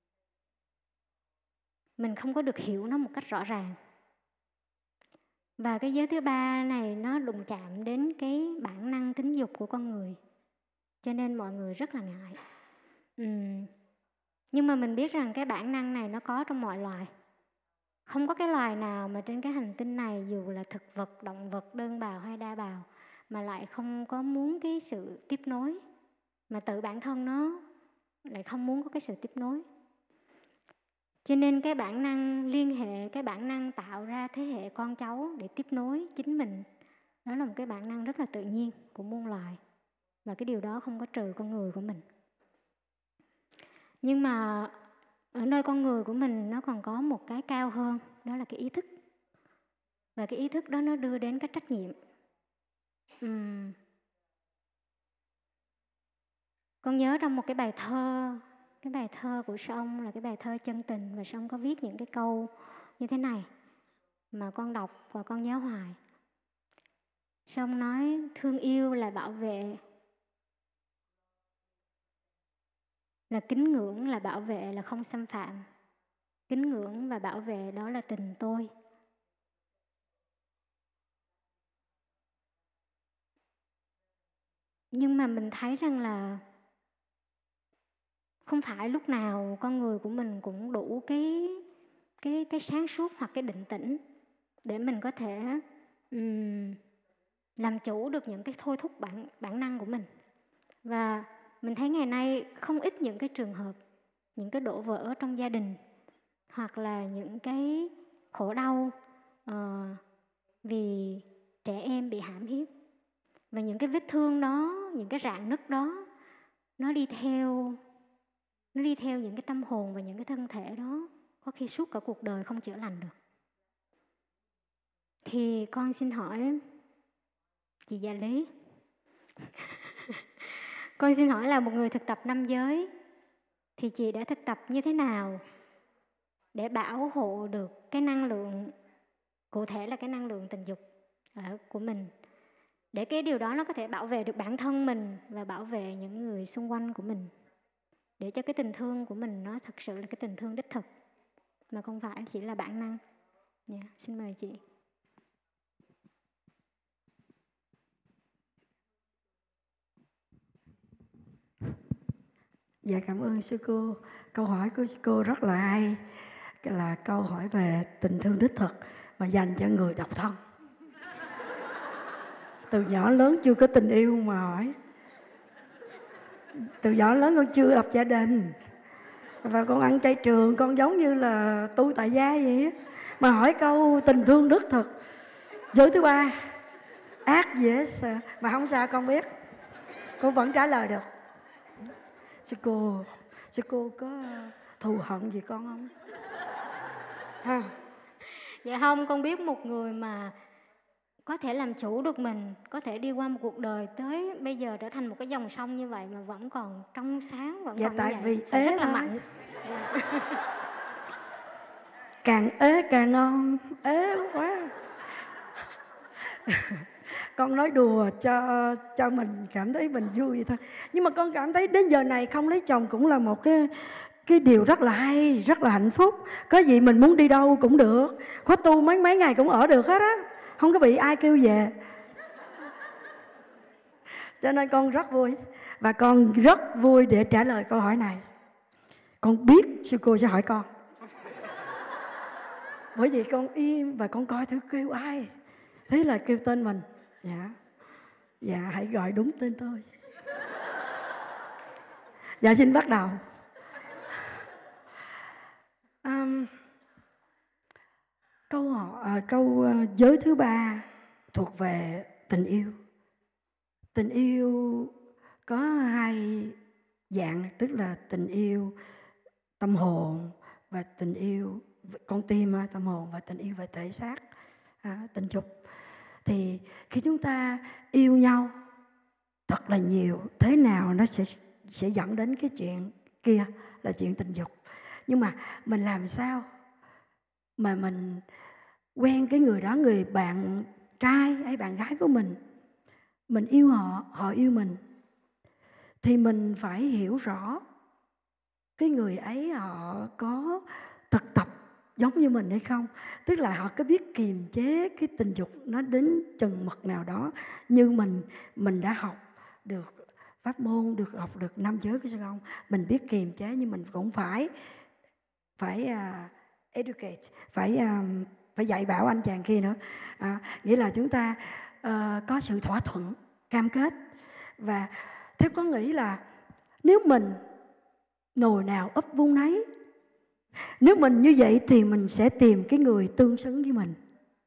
mình không có được hiểu nó một cách rõ ràng. Và cái giới thứ ba này nó đụng chạm đến cái bản năng tính dục của con người, cho nên mọi người rất là ngại. Uhm. Nhưng mà mình biết rằng cái bản năng này nó có trong mọi loài. Không có cái loài nào mà trên cái hành tinh này, dù là thực vật, động vật, đơn bào hay đa bào, mà lại không có muốn cái sự tiếp nối, mà tự bản thân nó lại không muốn có cái sự tiếp nối. Cho nên cái bản năng liên hệ, cái bản năng tạo ra thế hệ con cháu để tiếp nối chính mình, đó là một cái bản năng rất là tự nhiên của muôn loài. Và cái điều đó không có trừ con người của mình. Nhưng mà ở nơi con người của mình nó còn có một cái cao hơn, đó là cái ý thức. Và cái ý thức đó nó đưa đến cái trách nhiệm. Uhm. Con nhớ trong một cái bài thơ, cái bài thơ của sư ông là cái bài thơ chân tình, và sư ông có viết những cái câu như thế này mà con đọc và con nhớ hoài. Sư ông nói thương yêu là bảo vệ, là kính ngưỡng là bảo vệ, là không xâm phạm. Kính ngưỡng và bảo vệ đó là tình tôi. Nhưng mà mình thấy rằng là không phải lúc nào con người của mình cũng đủ cái, cái, cái sáng suốt hoặc cái định tĩnh để mình có thể um, làm chủ được những cái thôi thúc bản, bản năng của mình. Và mình thấy ngày nay không ít những cái trường hợp, những cái đổ vỡ trong gia đình, hoặc là những cái khổ đau uh, vì trẻ em bị hãm hiếp. Và những cái vết thương đó, những cái rạn nứt đó, nó đi theo nó đi theo những cái tâm hồn và những cái thân thể đó, có khi suốt cả cuộc đời không chữa lành được. Thì con xin hỏi chị Gia Lý, con xin hỏi là một người thực tập năm giới, thì chị đã thực tập như thế nào để bảo hộ được cái năng lượng, cụ thể là cái năng lượng tình dục của mình, để cái điều đó nó có thể bảo vệ được bản thân mình và bảo vệ những người xung quanh của mình, để cho cái tình thương của mình nó thật sự là cái tình thương đích thực, mà không phải chỉ là bản năng. Yeah, xin mời chị. Dạ cảm ơn sư cô. Câu hỏi của sư cô rất là hay, là câu hỏi về tình thương đích thực mà dành cho người độc thân. Từ nhỏ lớn chưa có tình yêu mà hỏi. Từ nhỏ lớn con chưa lập gia đình, và con ăn chay trường, con giống như là tu tại gia vậy á. Mà hỏi câu tình thương đích thực, giới thứ ba, ác dễ sợ. Mà không sao con biết, con vẫn trả lời được. Sư cô, sư cô có thù hận gì con không? Ha. Dạ không, con biết một người mà có thể làm chủ được mình, có thể đi qua một cuộc đời tới bây giờ trở thành một cái dòng sông như vậy mà vẫn còn trong sáng, vẫn Dạ còn tại như vậy. vì Phải ế rất là thôi. mạnh. Càng ế càng ngon, ế quá. Con nói đùa cho cho mình cảm thấy mình vui thôi. Nhưng mà con cảm thấy đến giờ này không lấy chồng cũng là một cái cái điều rất là hay, rất là hạnh phúc. Có gì mình muốn đi đâu cũng được, có tu mấy mấy ngày cũng ở được hết á, không có bị ai kêu về. Cho nên con rất vui, và con rất vui để trả lời câu hỏi này. Con biết sư cô sẽ hỏi con, bởi vì con im và con coi thử kêu ai. Thế là kêu tên mình. Dạ, dạ hãy gọi đúng tên tôi. Dạ xin bắt đầu. Um, câu họ à, câu uh, giới thứ ba thuộc về tình yêu. Tình yêu có hai dạng, tức là tình yêu tâm hồn và tình yêu con tim, tâm hồn và tình yêu về thể xác, à, tình dục. Thì khi chúng ta yêu nhau thật là nhiều, thế nào nó sẽ sẽ dẫn đến cái chuyện kia là chuyện tình dục. Nhưng mà mình làm sao mà mình quen cái người đó, người bạn trai hay bạn gái của mình, mình yêu họ, họ yêu mình, thì mình phải hiểu rõ cái người ấy họ có thực tập giống như mình hay không. Tức là họ có biết kiềm chế cái tình dục nó đến chừng mực nào đó, như mình mình đã học được pháp môn, được học được năm giới của sư ông. Mình biết kiềm chế, nhưng mình cũng phải phải uh, educate, phải uh, phải dạy bảo anh chàng kia nữa. À, nghĩa là chúng ta uh, có sự thỏa thuận, cam kết. Và theo con nghĩ là nếu mình nồi nào ấp vung nấy, nếu mình như vậy thì mình sẽ tìm cái người tương xứng với mình.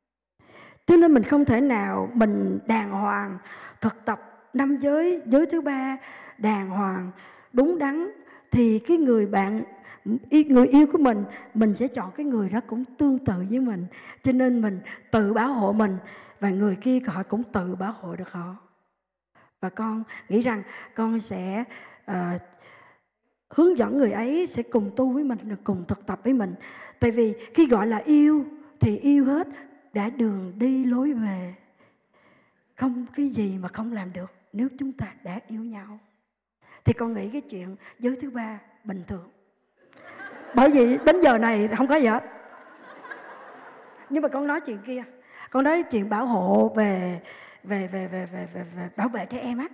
Cho nên mình không thể nào mình đàng hoàng thực tập năm giới, giới thứ ba đàng hoàng đúng đắn, thì cái người bạn, người yêu của mình, mình sẽ chọn cái người đó cũng tương tự với mình. Cho nên mình tự bảo hộ mình, và người kia họ cũng tự bảo hộ được họ. Và con nghĩ rằng con sẽ uh, hướng dẫn người ấy sẽ cùng tu với mình, cùng thực tập với mình. Tại vì khi gọi là yêu thì yêu hết, đã đường đi lối về, không cái gì mà không làm được nếu chúng ta đã yêu nhau. Thì con nghĩ cái chuyện giới thứ ba bình thường, bởi vì đến giờ này không có gì hết. Nhưng mà con nói chuyện kia, con nói chuyện bảo hộ về về về về về, về, về bảo vệ trẻ em á.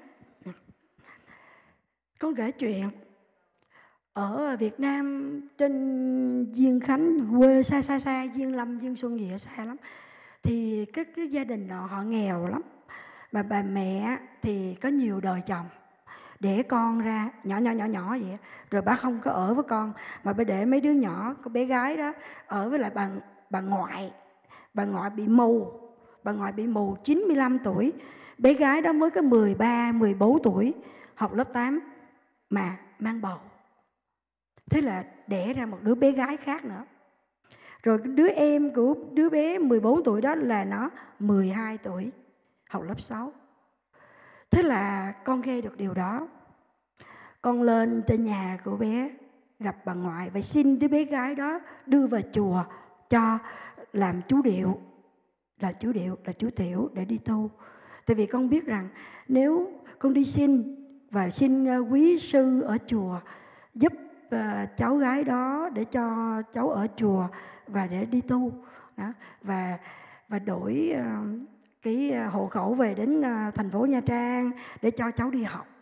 Con kể chuyện ở Việt Nam, trên Diên Khánh, quê xa xa xa, Diên Lâm, Diên Xuân gì ở xa lắm. Thì cái, cái gia đình đó họ nghèo lắm, mà bà mẹ thì có nhiều đời chồng, để con ra nhỏ nhỏ nhỏ nhỏ vậy. Rồi bà không có ở với con, mà bà để mấy đứa nhỏ, có bé gái đó ở với lại bà, bà ngoại. Bà ngoại bị mù, bà ngoại bị mù chín mươi lăm tuổi. Bé gái đó mới có mười ba, mười bốn tuổi, học lớp tám mà mang bầu. Thế là đẻ ra một đứa bé gái khác nữa. Rồi đứa em của đứa bé mười bốn tuổi đó là nó mười hai tuổi, học lớp sáu. Thế là con nghe được điều đó. Con lên trên nhà của bé gặp bà ngoại và xin đứa bé gái đó đưa vào chùa cho làm chú điệu, là chú điệu, là chú tiểu để đi tu. Tại vì con biết rằng nếu con đi xin và xin quý sư ở chùa giúp uh, cháu gái đó để cho cháu ở chùa và để đi tu đó, và và đổi uh, cái hộ khẩu về đến uh, thành phố Nha Trang để cho cháu đi học,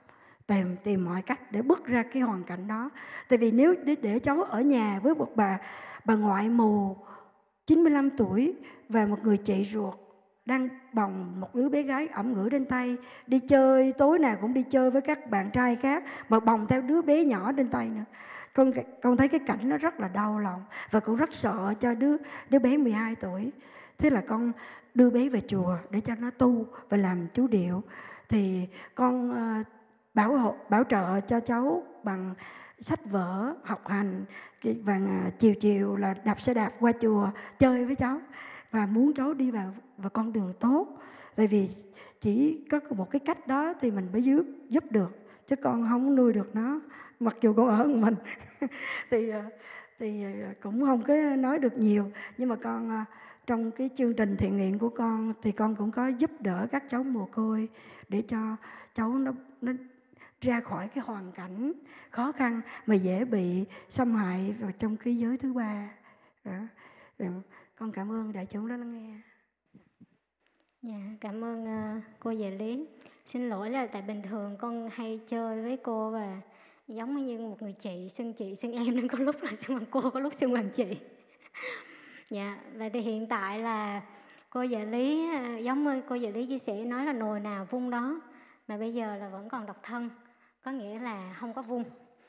tìm tìm mọi cách để bước ra cái hoàn cảnh đó. Tại vì nếu để, để cháu ở nhà với một bà bà ngoại mù chín mươi lăm tuổi và một người chị ruột đang bồng một đứa bé gái ẩm ngữ trên tay, đi chơi tối nào cũng đi chơi với các bạn trai khác mà bồng theo đứa bé nhỏ trên tay nữa, con con thấy cái cảnh nó rất là đau lòng và cũng rất sợ cho đứa đứa bé mười hai tuổi. Thế là con đưa bé về chùa để cho nó tu và làm chú điệu. Thì con uh, bảo hộ bảo trợ cho cháu bằng sách vở, học hành, và chiều chiều là đạp xe đạp qua chùa chơi với cháu và muốn cháu đi vào vào con đường tốt. Tại vì chỉ có một cái cách đó thì mình mới giúp giúp được, chứ con không nuôi được nó, mặc dù con ở một mình. thì thì cũng không có nói được nhiều, nhưng mà con trong cái chương trình thiện nguyện của con thì con cũng có giúp đỡ các cháu mồ côi để cho cháu nó nó ra khỏi cái hoàn cảnh khó khăn mà dễ bị xâm hại vào trong cái giới thứ ba đó. Con cảm ơn đại chúng đã lắng nghe. Dạ, cảm ơn uh, cô Về Lý. Xin lỗi là tại bình thường con hay chơi với cô và giống như một người chị, xưng chị xưng em, nên có lúc là xưng bằng cô, có lúc xưng bằng chị. Dạ, vậy thì hiện tại là cô Về Lý, uh, giống như cô Về Lý chia sẻ, nói là nồi nào vung đó, mà bây giờ là vẫn còn độc thân, có nghĩa là không có vung.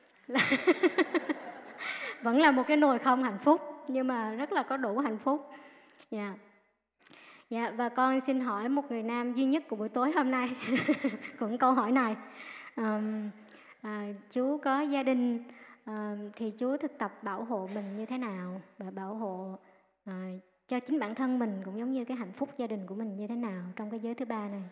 Vẫn là một cái nồi không hạnh phúc, nhưng mà rất là có đủ hạnh phúc. Dạ. Dạ, và con xin hỏi một người nam duy nhất của buổi tối hôm nay cũng câu hỏi này. À, à, chú có gia đình, à, thì chú thực tập bảo hộ mình như thế nào và bảo hộ à, cho chính bản thân mình cũng giống như cái hạnh phúc gia đình của mình như thế nào trong cái giới thứ ba này?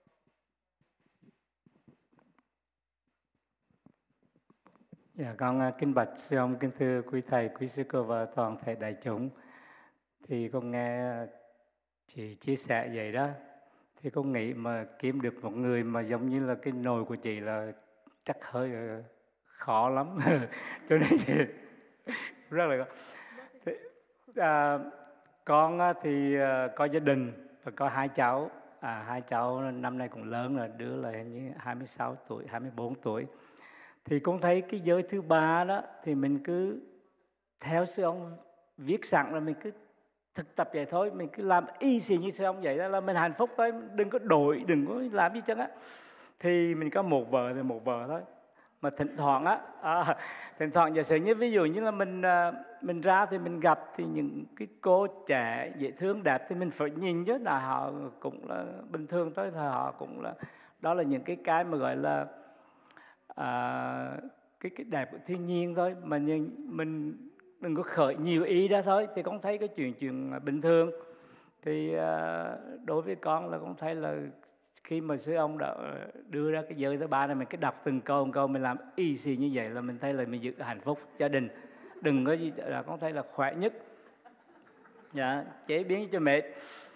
Dạ, con kính bạch sư ông, kính thưa quý thầy, quý sư cô và toàn thể đại chúng. Thì con nghe chị chia sẻ vậy đó, thì con nghĩ mà kiếm được một người mà giống như là cái nồi của chị là chắc hơi khó lắm. Cho nên chị rất là thì, à, con thì có gia đình và có hai cháu. À, hai cháu năm nay cũng lớn rồi, đứa là hình như hai mươi sáu tuổi, hai mươi bốn tuổi. Thì con thấy cái giới thứ ba đó thì mình cứ theo sư ông viết sẵn là mình cứ thực tập vậy thôi, mình cứ làm y xì như sư ông vậy đó là mình hạnh phúc thôi, đừng có đổi, đừng có làm gì chứ á. Thì mình có một vợ thì một vợ thôi, mà thỉnh thoảng á, à, thỉnh thoảng giả sử như ví dụ như là mình mình ra thì mình gặp thì những cái cô trẻ dễ thương đẹp thì mình phải nhìn chứ, là họ cũng là bình thường thôi, thì họ cũng là, đó là những cái cái mà gọi là à, cái cái đẹp của thiên nhiên thôi, mà nhưng mình đừng có khởi nhiều ý ra thôi. Thì con thấy cái chuyện chuyện bình thường. Thì à, đối với con là con thấy là khi mà sư ông đã đưa ra cái giới thứ ba này, mình cứ đọc từng câu từng câu, mình làm y xì như vậy là mình thấy là mình giữ hạnh phúc gia đình, đừng có gì là con thấy là khỏe nhất. Dạ, chế biến cho mệt.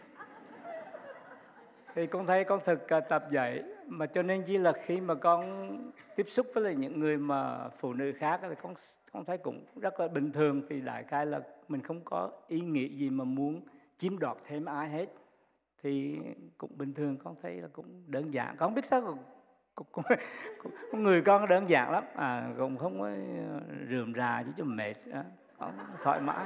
Thì con thấy con thực tập vậy, mà cho nên chỉ là khi mà con tiếp xúc với lại những người mà phụ nữ khác thì con con thấy cũng rất là bình thường. Thì đại khái là mình không có ý nghĩ gì mà muốn chiếm đoạt thêm ai hết, thì cũng bình thường. Con thấy là cũng đơn giản, con không biết sao cũng, cũng, cũng, cũng người con đơn giản lắm, à, cũng không có rườm rà chứ cho mệt, con thoải mái.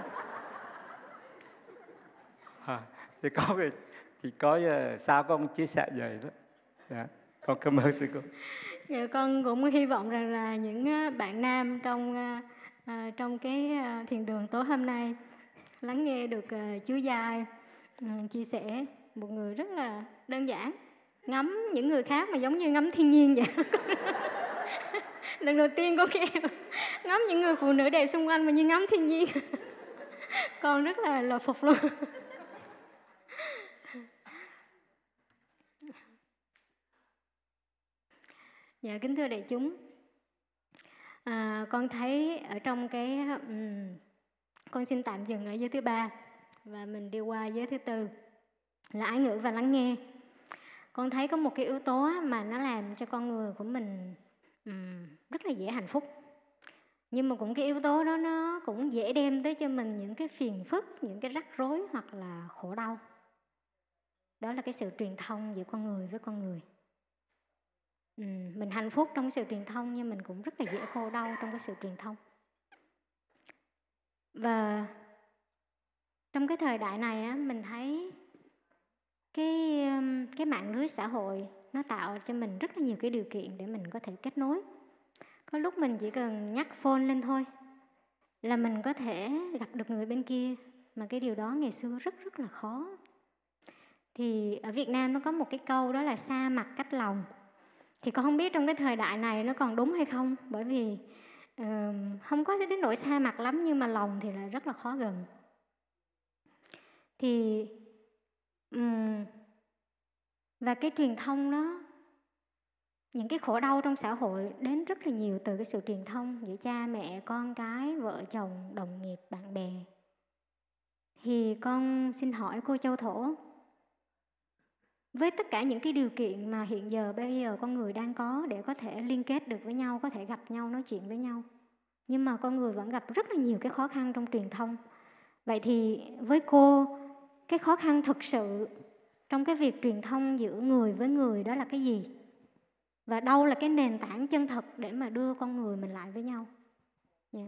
À, thì có về thì có sao con chia sẻ vậy đó. Dạ, con cảm ơn sư cô. Dạ, con cũng hy vọng rằng là những bạn nam trong à, trong cái thiền đường tối hôm nay lắng nghe được uh, chú Giai uh, chia sẻ, một người rất là đơn giản, ngắm những người khác mà giống như ngắm thiên nhiên vậy. Lần đầu tiên con nghe ngắm những người phụ nữ đẹp xung quanh mà như ngắm thiên nhiên. Con rất là là phục luôn. Dạ, kính thưa đại chúng, à, con thấy ở trong cái um, con xin tạm dừng ở giới thứ ba và mình đi qua giới thứ tư là ái ngữ và lắng nghe. Con thấy có một cái yếu tố mà nó làm cho con người của mình um, rất là dễ hạnh phúc, nhưng mà cũng cái yếu tố đó nó cũng dễ đem tới cho mình những cái phiền phức, những cái rắc rối hoặc là khổ đau. Đó là cái sự truyền thông giữa con người với con người. ừm, mình hạnh phúc trong sự truyền thông, nhưng mình cũng rất là dễ khổ đau trong cái sự truyền thông. Và trong cái thời đại này á, mình thấy cái um, cái mạng lưới xã hội nó tạo cho mình rất là nhiều cái điều kiện để mình có thể kết nối. Có lúc mình chỉ cần nhắc phone lên thôi là mình có thể gặp được người bên kia, mà cái điều đó ngày xưa rất rất là khó. Thì ở Việt Nam nó có một cái câu đó là xa mặt cách lòng. Thì con không biết trong cái thời đại này nó còn đúng hay không, bởi vì uh, không có đến nỗi xa mặt lắm, nhưng mà lòng thì lại rất là khó gần. Thì um, và cái truyền thông đó, những cái khổ đau trong xã hội đến rất là nhiều từ cái sự truyền thông giữa cha mẹ, con cái, vợ chồng, đồng nghiệp, bạn bè. Thì con xin hỏi cô Châu Thổ, với tất cả những cái điều kiện mà hiện giờ bây giờ con người đang có để có thể liên kết được với nhau, có thể gặp nhau, nói chuyện với nhau, nhưng mà con người vẫn gặp rất là nhiều cái khó khăn trong truyền thông. Vậy thì với cô, cái khó khăn thực sự trong cái việc truyền thông giữa người với người đó là cái gì? Và đâu là cái nền tảng chân thật để mà đưa con người mình lại với nhau? Yeah.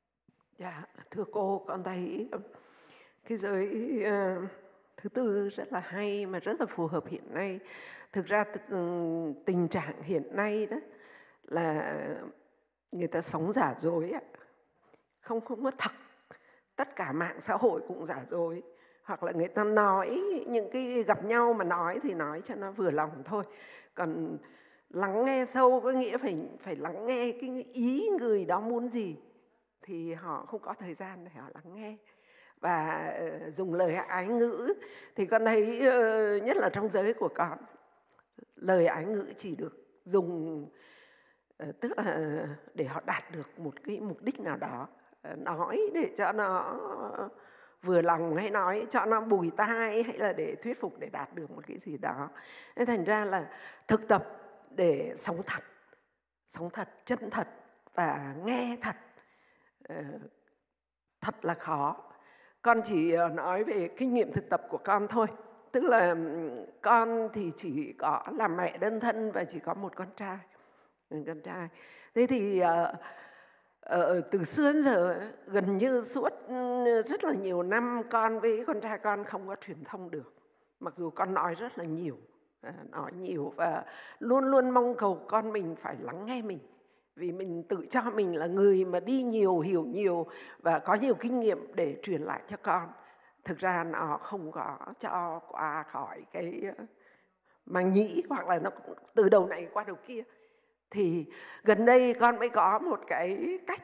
Dạ, thưa cô, con thấy cái giới uh, thứ tư rất là hay mà rất là phù hợp hiện nay. Thực ra tình trạng hiện nay đó là người ta sống giả dối, không không có thật. Tất cả mạng xã hội cũng giả dối. Hoặc là người ta nói những cái gặp nhau mà nói thì nói cho nó vừa lòng thôi. Còn lắng nghe sâu có nghĩa phải phải lắng nghe cái ý người đó muốn gì, thì họ không có thời gian để họ lắng nghe. Và uh, dùng lời ái ngữ thì con thấy uh, nhất là trong giới của con, lời ái ngữ chỉ được dùng uh, tức là để họ đạt được một cái mục đích nào đó, uh, nói để cho nó vừa lòng, hay nói cho nó bùi tai, hay là để thuyết phục để đạt được một cái gì đó. Nên thành ra là thực tập để sống thật, sống thật, chân thật và nghe thật, uh, thật là khó. Con chỉ nói về kinh nghiệm thực tập của con thôi. Tức là con thì chỉ có là mẹ đơn thân và chỉ có một con trai. Một con trai. Thế thì uh, uh, từ xưa đến giờ gần như suốt rất là nhiều năm con với con trai con không có truyền thông được. Mặc dù con nói rất là nhiều, uh, nói nhiều và luôn luôn mong cầu con mình phải lắng nghe mình. Vì mình tự cho mình là người mà đi nhiều, hiểu nhiều và có nhiều kinh nghiệm để truyền lại cho con. Thực ra nó không có cho qua khỏi cái màng nhĩ, hoặc là nó cũng từ đầu này qua đầu kia. Thì gần đây con mới có một cái cách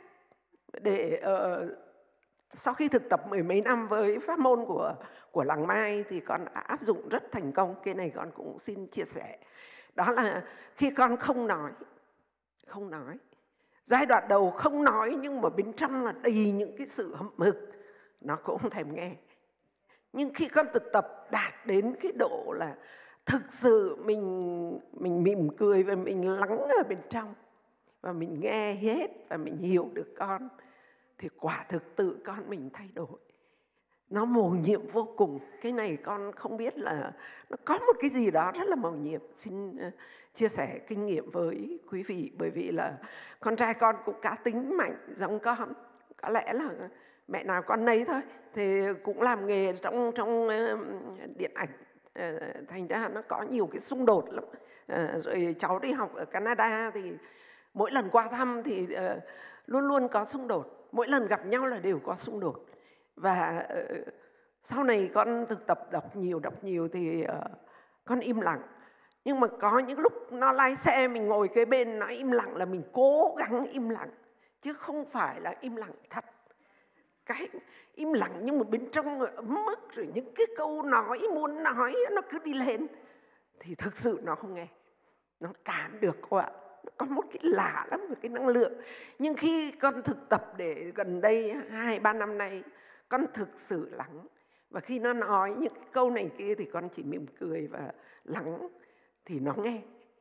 để uh, sau khi thực tập mười mấy năm với pháp môn của, của Làng Mai thì con đã áp dụng rất thành công. Cái này con cũng xin chia sẻ. Đó là khi con không nói, không nói. Giai đoạn đầu không nói nhưng mà bên trong là đầy những cái sự hậm hực, nó cũng không thèm nghe. Nhưng khi con thực tập đạt đến cái độ là thực sự mình, mình mỉm cười và mình lắng ở bên trong, và mình nghe hết và mình hiểu được con, thì quả thực tự con mình thay đổi. Nó mầu nhiệm vô cùng. Cái này con không biết là nó có một cái gì đó rất là mầu nhiệm. Xin uh, chia sẻ kinh nghiệm với quý vị. Bởi vì là con trai con cũng cá tính mạnh giống con. Có lẽ là mẹ nào con nấy thôi. Thì cũng làm nghề trong, trong uh, điện ảnh. Uh, thành ra nó có nhiều cái xung đột lắm. Uh, rồi cháu đi học ở Canada thì mỗi lần qua thăm thì uh, luôn luôn có xung đột. Mỗi lần gặp nhau là đều có xung đột. Và uh, sau này con thực tập đọc nhiều, đọc nhiều thì uh, con im lặng. Nhưng mà có những lúc nó lái xe, mình ngồi kế bên nó im lặng là mình cố gắng im lặng. Chứ không phải là im lặng thật. Cái im lặng nhưng mà bên trong ấm ức, rồi những cái câu nói muốn nói nó cứ đi lên, thì thực sự nó không nghe. Nó cảm được cô ạ. Nó có một cái lạ lắm, một cái năng lượng. Nhưng khi con thực tập để gần đây hai ba năm nay, con thực sự lắng. Và khi nó nói những cái câu này kia thì con chỉ mỉm cười và lắng, thì nó nghe.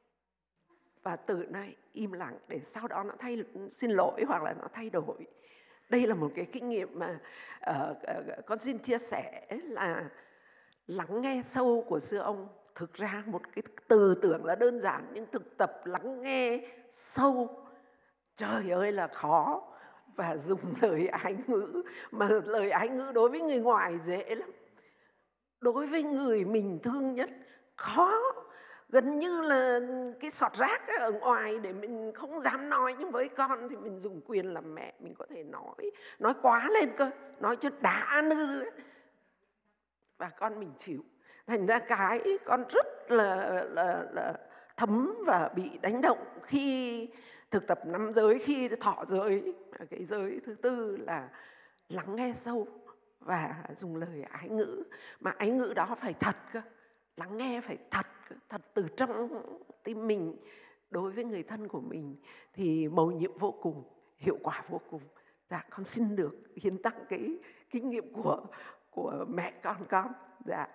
Và tự nó im lặng để sau đó nó thay xin lỗi hoặc là nó thay đổi. Đây là một cái kinh nghiệm mà uh, uh, con xin chia sẻ là lắng nghe sâu của xưa ông thực ra một cái từ tưởng là đơn giản, nhưng thực tập lắng nghe sâu, trời ơi là khó. Và dùng lời Ái ngữ, mà lời Ái ngữ đối với người ngoài dễ lắm, đối với người mình thương nhất khó. Gần như là cái sọt rác ở ngoài để mình không dám nói. Nhưng với con thì mình dùng quyền làm mẹ, mình có thể nói, nói quá lên cơ, nói cho đã nư. Và con mình chịu. Thành ra cái con rất là, là, là thấm và bị đánh động khi thực tập năm giới, khi thọ giới. Cái giới thứ tư là lắng nghe sâu và dùng lời ái ngữ. Mà ái ngữ đó phải thật cơ, lắng nghe phải thật, thật từ trong tim mình đối với người thân của mình, thì mầu nhiệm vô cùng, hiệu quả vô cùng. Dạ, con xin được hiến tặng cái kinh nghiệm của của mẹ con con. Dạ.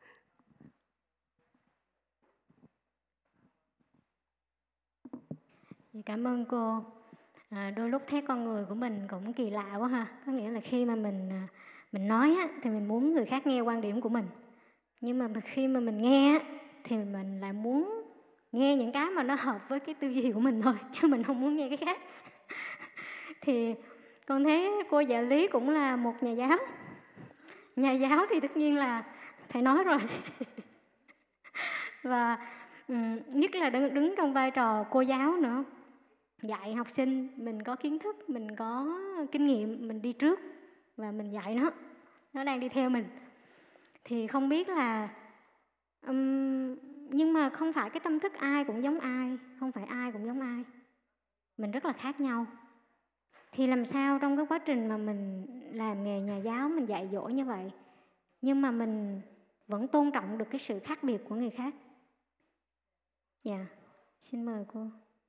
Cảm ơn cô. À, đôi lúc thấy con người của mình cũng kỳ lạ quá ha. Có nghĩa là khi mà mình mình nói á, thì mình muốn người khác nghe quan điểm của mình. Nhưng mà khi mà mình nghe á, thì mình lại muốn nghe những cái mà nó hợp với cái tư duy của mình thôi, chứ mình không muốn nghe cái khác. Thì con thấy cô Dạ Lý cũng là một nhà giáo. Nhà giáo thì tất nhiên là phải nói rồi. Và um, nhất là đứng, đứng trong vai trò cô giáo nữa, dạy học sinh, mình có kiến thức, mình có kinh nghiệm, mình đi trước và mình dạy nó, nó đang đi theo mình. Thì không biết là um, nhưng mà không phải cái tâm thức ai cũng giống ai, không phải ai cũng giống ai, mình rất là khác nhau. Thì làm sao trong cái quá trình mà mình làm nghề nhà giáo, mình dạy dỗ như vậy, nhưng mà mình vẫn tôn trọng được cái sự khác biệt của người khác? Dạ, yeah. Xin mời cô.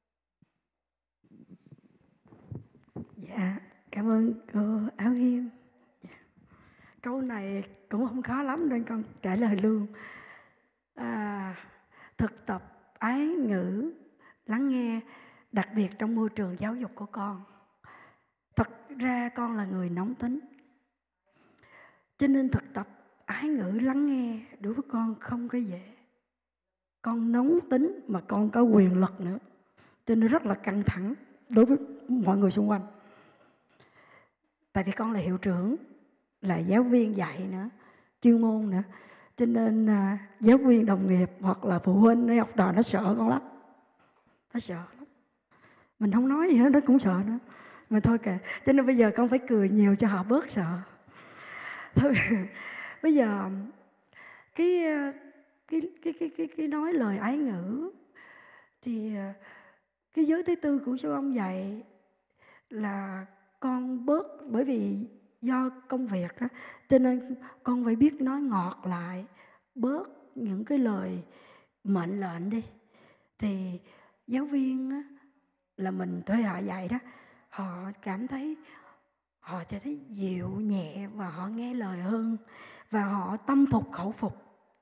Dạ, cảm ơn cô Áo Hiên. Câu này cũng không khó lắm nên con trả lời luôn. À, thực tập ái ngữ, lắng nghe, đặc biệt trong môi trường giáo dục của con. Thật ra con là người nóng tính, cho nên thực tập ái ngữ lắng nghe đối với con không có dễ. Con nóng tính mà con có quyền lực nữa, cho nên rất là căng thẳng đối với mọi người xung quanh. Tại vì con là hiệu trưởng, là giáo viên dạy nữa, chuyên môn nữa, cho nên à, giáo viên đồng nghiệp hoặc là phụ huynh hay học trò nó sợ con lắm. Nó sợ lắm. Mình không nói gì hết nó cũng sợ nữa. Mà thôi kệ, cho nên bây giờ con phải cười nhiều cho họ bớt sợ. Thôi, bây giờ cái cái cái cái cái cái nói lời ái ngữ thì cái giới thứ tư của sư ông dạy là con bớt, bởi vì do công việc đó, cho nên con phải biết nói ngọt lại, bớt những cái lời mệnh lệnh đi. Thì giáo viên á, là mình thuê họ dạy đó, họ cảm thấy họ sẽ thấy dịu nhẹ và họ nghe lời hơn và họ tâm phục khẩu phục.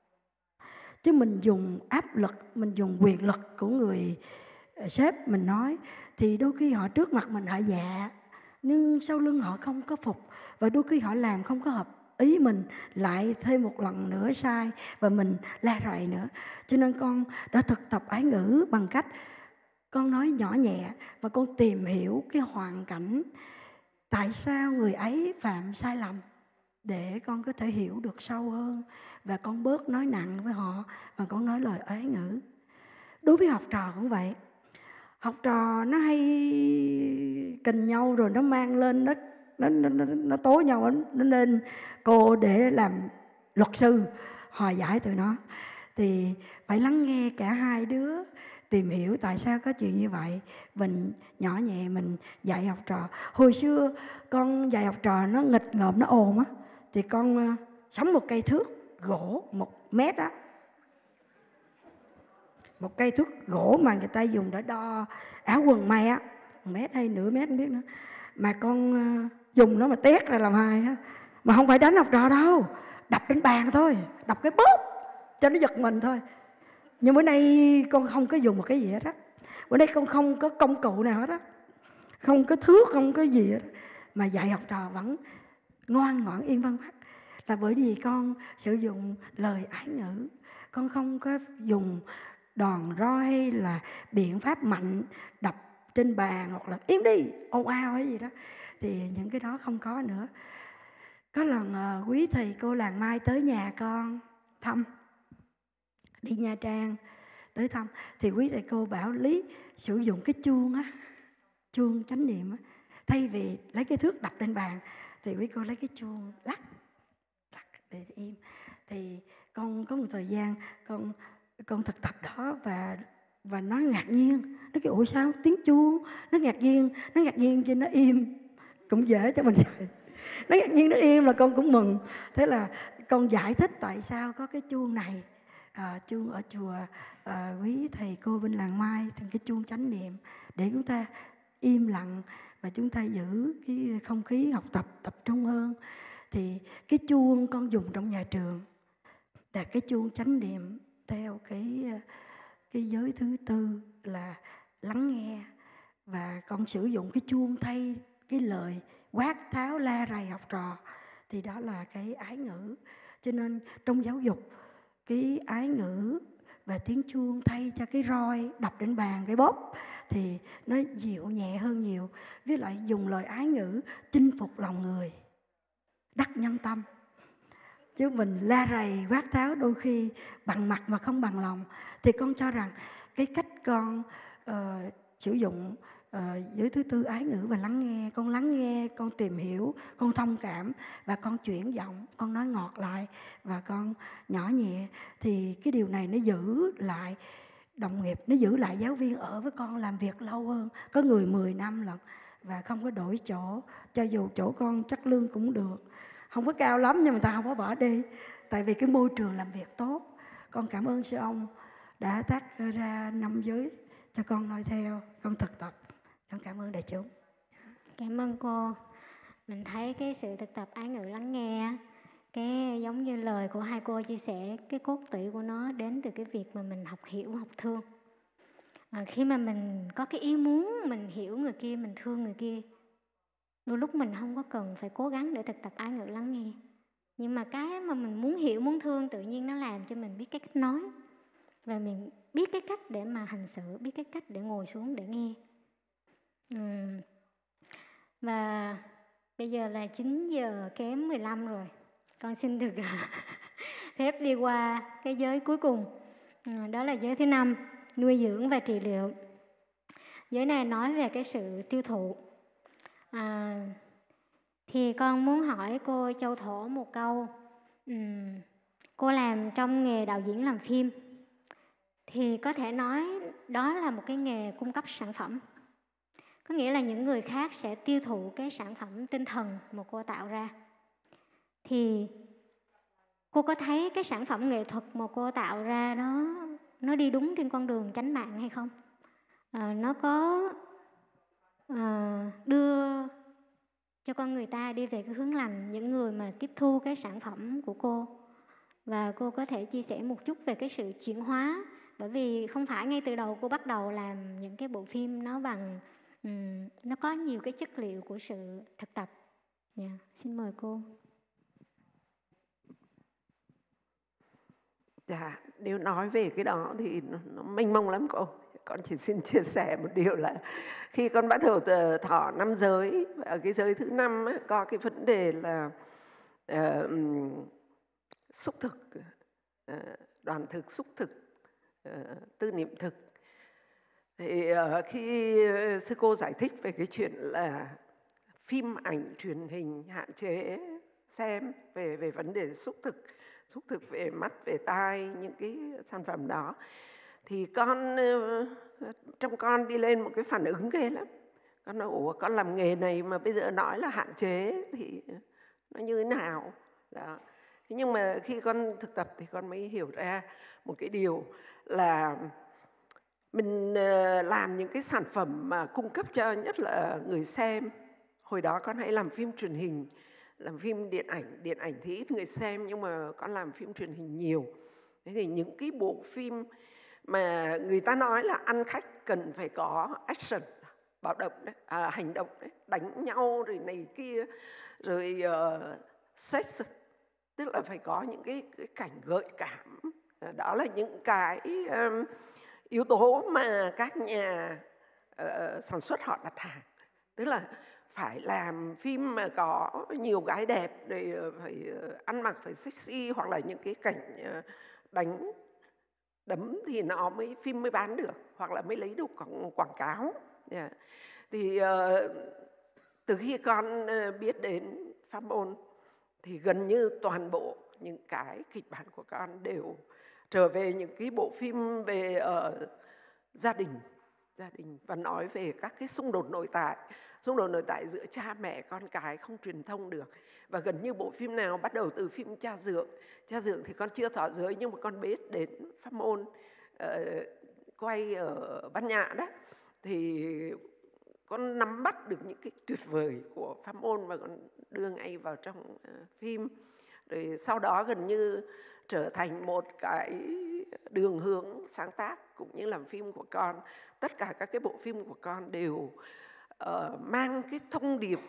Chứ mình dùng áp lực, mình dùng quyền lực của người sếp mình nói thì đôi khi họ trước mặt mình họ dạ, nhưng sau lưng họ không có phục, và đôi khi họ làm không có hợp ý mình, lại thêm một lần nữa sai và mình la rầy nữa. Cho nên con đã thực tập ái ngữ bằng cách con nói nhỏ nhẹ và con tìm hiểu cái hoàn cảnh, tại sao người ấy phạm sai lầm, để con có thể hiểu được sâu hơn và con bớt nói nặng với họ và con nói lời ái ngữ. Đối với học trò cũng vậy. Học trò nó hay kình nhau rồi nó mang lên, nó nó nó, nó, nó tố nhau, nó lên cô để làm luật sư hòa giải tụi nó. Thì phải lắng nghe cả hai đứa, tìm hiểu tại sao có chuyện như vậy. Mình nhỏ nhẹ mình dạy học trò. Hồi xưa con dạy học trò nó nghịch ngợm, nó ồn á, thì con sắm một cây thước gỗ một mét á, một cây thước gỗ mà người ta dùng để đo áo quần may á, một mét hay nửa mét không biết nữa, mà con dùng nó mà tét ra làm hai á, mà không phải đánh học trò đâu, đập trên bàn thôi, đập cái bóp cho nó giật mình thôi. Nhưng bữa nay con không có dùng một cái gì hết á, bữa nay con không có công cụ nào hết á, không có thước, không có gì hết, mà dạy học trò vẫn ngoan ngoãn yên văn phát, là bởi vì con sử dụng lời ái ngữ con không có dùng đòn roi hay là biện pháp mạnh đập trên bàn hoặc là im đi, ồn ào hay gì đó. Thì những cái đó không có nữa. Có lần uh, quý thầy cô làng Mai tới nhà con thăm, đi Nha Trang tới thăm, thì quý thầy cô bảo Lý sử dụng cái chuông á, chuông chánh niệm á, thay vì lấy cái thước đập lên bàn thì quý cô lấy cái chuông lắc lắc để im. Thì con có một thời gian con con thực tập đó, và và nó ngạc nhiên, nó kêu ủa sao tiếng chuông, nó ngạc nhiên, nó ngạc nhiên cho nó im cũng dễ cho mình dạy. Nó ngạc nhiên nó im là con cũng mừng. Thế là con giải thích tại sao có cái chuông này. À, chuông ở chùa à, quý thầy cô bên làng Mai thành cái chuông chánh niệm để chúng ta im lặng và chúng ta giữ cái không khí học tập tập trung hơn. Thì cái chuông con dùng trong nhà trường là cái chuông chánh niệm theo cái cái giới thứ tư là lắng nghe, và con sử dụng cái chuông thay cái lời quát tháo la rầy học trò, thì đó là cái ái ngữ. Cho nên trong giáo dục, cái ái ngữ và tiếng chuông thay cho cái roi đập lên bàn, cái bóp, thì nó dịu nhẹ hơn nhiều. Với lại dùng lời ái ngữ chinh phục lòng người, đắc nhân tâm. Chứ mình la rầy quát tháo đôi khi bằng mặt mà không bằng lòng. Thì con cho rằng cái cách con uh, sử dụng uh, giới thứ tư ái ngữ và lắng nghe, con lắng nghe, con tìm hiểu, con thông cảm và con chuyển giọng, con nói ngọt lại và con nhỏ nhẹ, thì cái điều này nó giữ lại đồng nghiệp, nó giữ lại giáo viên ở với con làm việc lâu hơn. Có người mười năm lận và không có đổi chỗ, cho dù chỗ con chắc lương cũng được, không có cao lắm nhưng mà ta không có bỏ đi, tại vì cái môi trường làm việc tốt. Con cảm ơn sư ông đã tác ra năm giới cho con noi theo, con thực tập. Con cảm ơn đại chúng. Cảm ơn cô. Mình thấy cái sự thực tập ái ngữ lắng nghe, cái giống như lời của hai cô chia sẻ, cái cốt tủy của nó đến từ cái việc mà mình học hiểu, học thương. À, khi mà mình có cái ý muốn mình hiểu người kia, mình thương người kia, đôi lúc mình không có cần phải cố gắng để thực tập ái ngữ lắng nghe. Nhưng mà cái mà mình muốn hiểu, muốn thương, tự nhiên nó làm cho mình biết cái cách nói. Và mình biết cái cách để mà hành xử, biết cái cách để ngồi xuống để nghe. Uhm. Và bây giờ là chín giờ kém mười lăm rồi. Con xin được phép đi qua cái giới cuối cùng. À, đó là giới thứ năm, nuôi dưỡng và trị liệu. Giới này nói về cái sự tiêu thụ. À, thì con muốn hỏi cô Châu Thổ một câu. Uhm, cô làm trong nghề đạo diễn làm phim, thì có thể nói đó là một cái nghề cung cấp sản phẩm. Có nghĩa là những người khác sẽ tiêu thụ cái sản phẩm tinh thần mà cô tạo ra. Thì cô có thấy cái sản phẩm nghệ thuật mà cô tạo ra đó, nó đi đúng trên con đường chánh mạng hay không? À, nó có à, đưa cho con người ta đi về cái hướng lành, những người mà tiếp thu cái sản phẩm của cô. Và cô có thể chia sẻ một chút về cái sự chuyển hóa, bởi vì không phải ngay từ đầu cô bắt đầu làm những cái bộ phim nó bằng um, nó có nhiều cái chất liệu của sự thực tập. Yeah. Xin mời cô. Dạ, nếu nói về cái đó thì nó, nó mênh mông lắm cô. Con chỉ xin chia sẻ một điều là khi con bắt đầu thọ năm giới, ở cái giới thứ năm á, có cái vấn đề là uh, xúc thực, uh, đoàn thực, xúc thực, uh, tư niệm thực. Thì uh, khi sư cô giải thích về cái chuyện là phim ảnh truyền hình hạn chế xem về về vấn đề xúc thực, xúc thực về mắt, về tai, những cái sản phẩm đó, thì con trong con đi lên một cái phản ứng ghê lắm. Con nói ủa, con làm nghề này mà bây giờ nói là hạn chế thì nó như thế nào đó. Thế nhưng mà khi con thực tập thì con mới hiểu ra một cái điều là mình làm những cái sản phẩm mà cung cấp cho nhất là người xem. Hồi đó con hay làm phim truyền hình, làm phim điện ảnh. Điện ảnh thì ít người xem, nhưng mà con làm phim truyền hình nhiều. Thế thì những cái bộ phim mà người ta nói là ăn khách cần phải có action, bạo động đấy, à, hành động đấy, đánh nhau rồi này kia, rồi uh, sex, tức là phải có những cái, cái cảnh gợi cảm, Đó là những cái um, yếu tố mà các nhà uh, sản xuất họ đặt hàng. Tức là phải làm phim mà có nhiều gái đẹp, rồi phải ăn mặc phải sexy, hoặc là những cái cảnh đánh đấm thì nó mới phim mới bán được, hoặc là mới lấy được quảng cáo. Yeah. Thì uh, từ khi con uh, biết đến pháp môn thì gần như toàn bộ những cái kịch bản của con đều trở về những cái bộ phim về uh, gia đình gia đình và nói về các cái xung đột nội tại xung đột nội tại giữa cha mẹ con cái không truyền thông được. Và gần như bộ phim nào bắt đầu từ phim Cha Dượng Cha Dượng thì con chưa thọ giới, nhưng mà con biết đến pháp môn uh, quay ở Ban Nhã đó, thì con nắm bắt được những cái tuyệt vời của pháp môn và con đưa ngay vào trong uh, phim. Rồi sau đó gần như trở thành một cái đường hướng sáng tác cũng như làm phim của con. Tất cả các cái bộ phim của con đều uh, mang cái thông điệp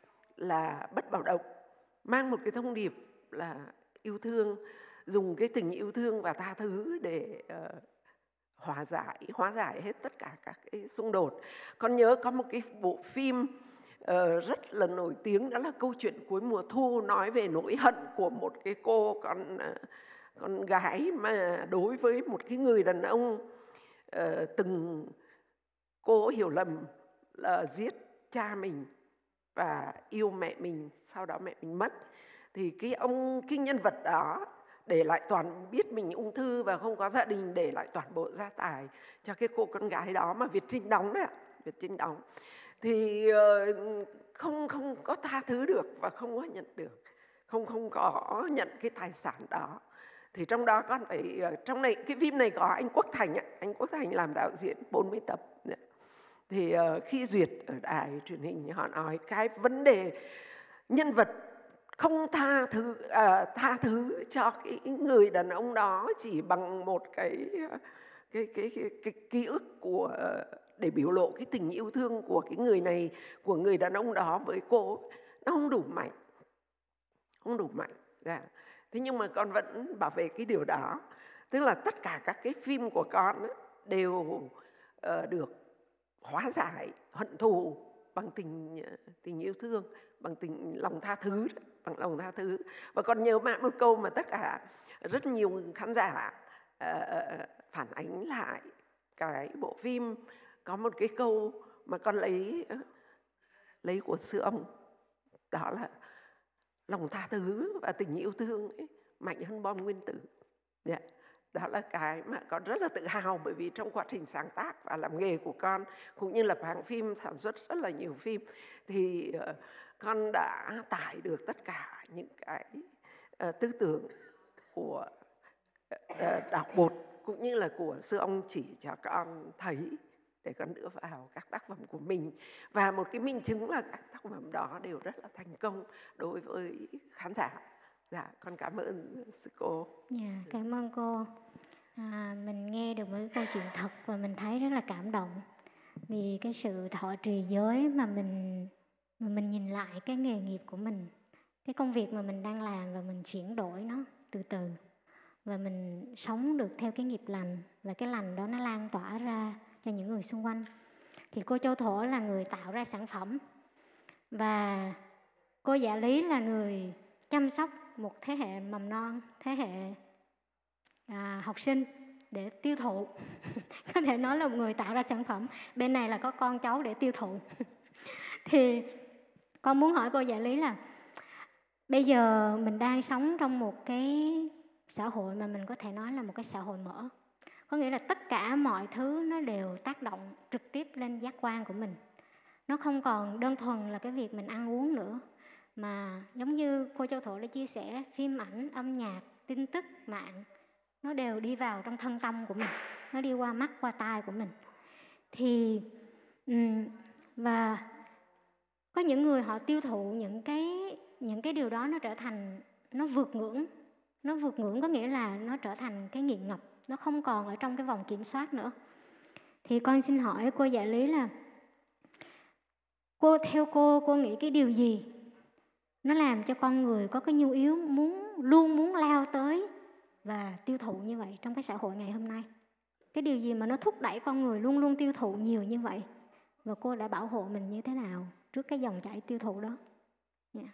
là bất bạo động, mang một cái thông điệp là yêu thương, dùng cái tình yêu thương và tha thứ để uh, hòa giải, hóa giải hết tất cả các cái xung đột. Con nhớ có một cái bộ phim uh, rất là nổi tiếng, đó là Câu chuyện cuối mùa thu, nói về nỗi hận của một cái cô con uh, con gái mà đối với một cái người đàn ông uh, từng cô hiểu lầm là giết cha mình và yêu mẹ mình, sau đó mẹ mình mất. Thì cái ông cái nhân vật đó để lại toàn, biết mình ung thư và không có gia đình, để lại toàn bộ gia tài cho cái cô con gái đó mà Việt Trinh đóng đấy ạ, Việt Trinh đóng. Thì uh, không không có tha thứ được và không có nhận được, không không có nhận cái tài sản đó. Thì trong đó con phải, trong này cái phim này có anh Quốc Thành, anh Quốc Thành làm đạo diễn bốn mươi tập. Thì uh, khi duyệt ở đài truyền hình họ nói cái vấn đề nhân vật không tha thứ uh, tha thứ cho cái người đàn ông đó chỉ bằng một cái cái cái cái, cái ký ức của uh, để biểu lộ cái tình yêu thương của cái người này, của người đàn ông đó với cô, nó không đủ mạnh, không đủ mạnh. Yeah. Thế nhưng mà con vẫn bảo vệ cái điều đó. Tức là tất cả các cái phim của con ấy, đều uh, được hóa giải hận thù bằng tình tình yêu thương, bằng tình lòng tha thứ, bằng lòng tha thứ. Và con nhớ mãi một câu mà tất cả rất nhiều khán giả uh, phản ánh lại cái bộ phim. Có một cái câu mà con lấy uh, lấy của sư ông, đó là lòng tha thứ và tình yêu thương ấy, mạnh hơn bom nguyên tử. Yeah. Đó là cái mà con rất là tự hào, bởi vì trong quá trình sáng tác và làm nghề của con, cũng như lập hàng phim, sản xuất rất là nhiều phim, thì uh, con đã tải được tất cả những cái uh, tư tưởng của uh, Đạo Bột, cũng như là của sư ông chỉ cho con thấy, để con đưa vào các tác phẩm của mình. Và một cái minh chứng là các tác phẩm đó đều rất là thành công đối với khán giả. Dạ, con cảm ơn sư cô. Dạ, cảm ơn cô. À, mình nghe được một cái câu chuyện thật và mình thấy rất là cảm động. Vì cái sự thọ trì giới mà mình mà mình nhìn lại cái nghề nghiệp của mình, cái công việc mà mình đang làm, và mình chuyển đổi nó từ từ. Và mình sống được theo cái nghiệp lành, và cái lành đó nó lan tỏa ra cho những người xung quanh. Thì cô Châu Thổ là người tạo ra sản phẩm, và cô Dạ Lý là người chăm sóc một thế hệ mầm non, thế hệ à, học sinh để tiêu thụ. Có thể nói là một người tạo ra sản phẩm, bên này là có con cháu để tiêu thụ. Thì con muốn hỏi cô Dạ Lý là bây giờ mình đang sống trong một cái xã hội mà mình có thể nói là một cái xã hội mở. Có nghĩa là tất cả mọi thứ nó đều tác động trực tiếp lên giác quan của mình. Nó không còn đơn thuần là cái việc mình ăn uống nữa, mà giống như cô Châu Thổ đã chia sẻ, phim ảnh, âm nhạc, tin tức, mạng, nó đều đi vào trong thân tâm của mình, nó đi qua mắt, qua tai của mình. Thì và có những người họ tiêu thụ những cái những cái điều đó, nó trở thành, nó vượt ngưỡng, nó vượt ngưỡng có nghĩa là nó trở thành cái nghiện ngập, nó không còn ở trong cái vòng kiểm soát nữa. Thì con xin hỏi cô Dạ Lý là cô theo cô cô nghĩ cái điều gì nó làm cho con người có cái nhu yếu muốn luôn muốn lao tới và tiêu thụ như vậy trong cái xã hội ngày hôm nay? Cái điều gì mà nó thúc đẩy con người luôn luôn tiêu thụ nhiều như vậy? Và cô đã bảo hộ mình như thế nào trước cái dòng chảy tiêu thụ đó? Yeah.